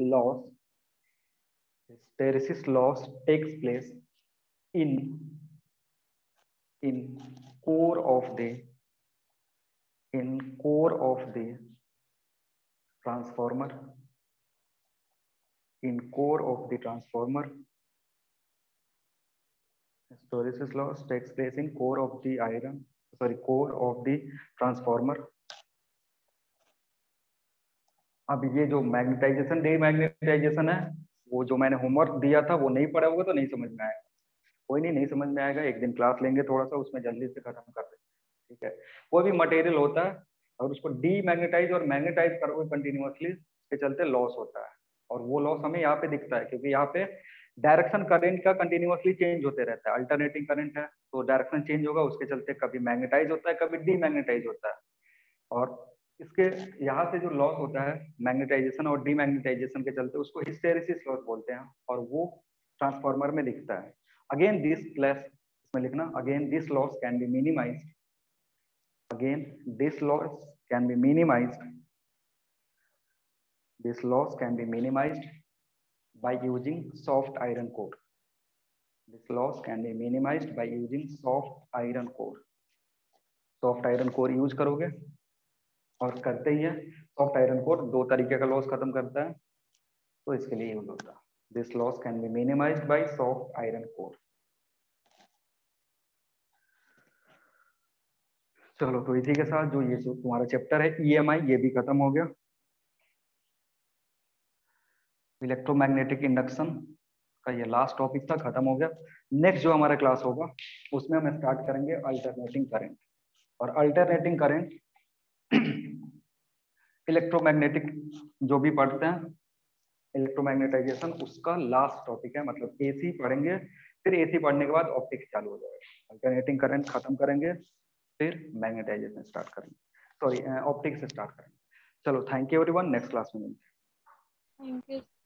loss takes place in core of the transformer, in core of the transformer. Hysteresis loss takes place in core of the core of the transformer. अब ये जो magnetisation demagnetisation है, वो जो मैंने homework दिया था वो नहीं पढ़ा होगा तो नहीं समझ में आएगा। कोई नहीं समझ में आएगा, एक दिन क्लास लेंगे थोड़ा सा, उसमें जल्दी से खत्म कर देंगे। ठीक है, कोई भी मटेरियल होता है और उसको डीमैग्नेटाइज और मैग्नेटाइज करोगे कंटिन्यूअसली, इसके चलते लॉस होता है, और वो लॉस हमें यहाँ पे दिखता है क्योंकि यहाँ पे डायरेक्शन करंट का कंटिन्यूअसली चेंज होते रहता है। अल्टरनेटिंग करंट है तो डायरेक्शन चेंज होगा, उसके चलते कभी मैग्नेटाइज होता है कभी डीमैग्नेटाइज होता है। और इसके यहाँ से जो लॉस होता है मैग्नेटाइजेशन और डीमैग्नेटाइजेशन के चलते, उसको हिस्टेरिसिस लॉस बोलते हैं, और वो ट्रांसफार्मर में दिखता है। अगेन दिस लॉस, इसमें लिखना again this loss can be minimized, again this loss can be minimized, this loss can be minimized by using soft iron core. This loss can be minimized by using soft iron core. Soft iron core use करोगे और करते ही है। Soft iron core दो तरीके का loss खत्म करता है, तो इसके लिए यूज होता है। This loss can be minimized by soft iron core. चलो तो इसी के साथ जो ये जो तुम्हारा चैप्टर है ईएमआई ये भी खत्म हो गया। इलेक्ट्रोमैग्नेटिक इंडक्शन का ये लास्ट टॉपिक था, खत्म हो गया। नेक्स्ट जो हमारा क्लास होगा उसमें हम स्टार्ट करेंगे अल्टरनेटिंग करंट। और अल्टरनेटिंग करंट इलेक्ट्रोमैग्नेटिक जो भी पढ़ते हैं इलेक्ट्रोमैग्नेटाइजेशन उसका लास्ट टॉपिक है, मतलब एसी पढ़ेंगे, फिर एसी पढ़ने के बाद ऑप्टिक्स चालू हो जाएगा। अल्टरनेटिंग करंट खत्म करेंगे, फिर मैग्नेटाइजेशन स्टार्ट करेंगे, सॉरी ऑप्टिक्स स्टार्ट करेंगे। चलो thank you everyone, next class में मिलते हैं। Thank you.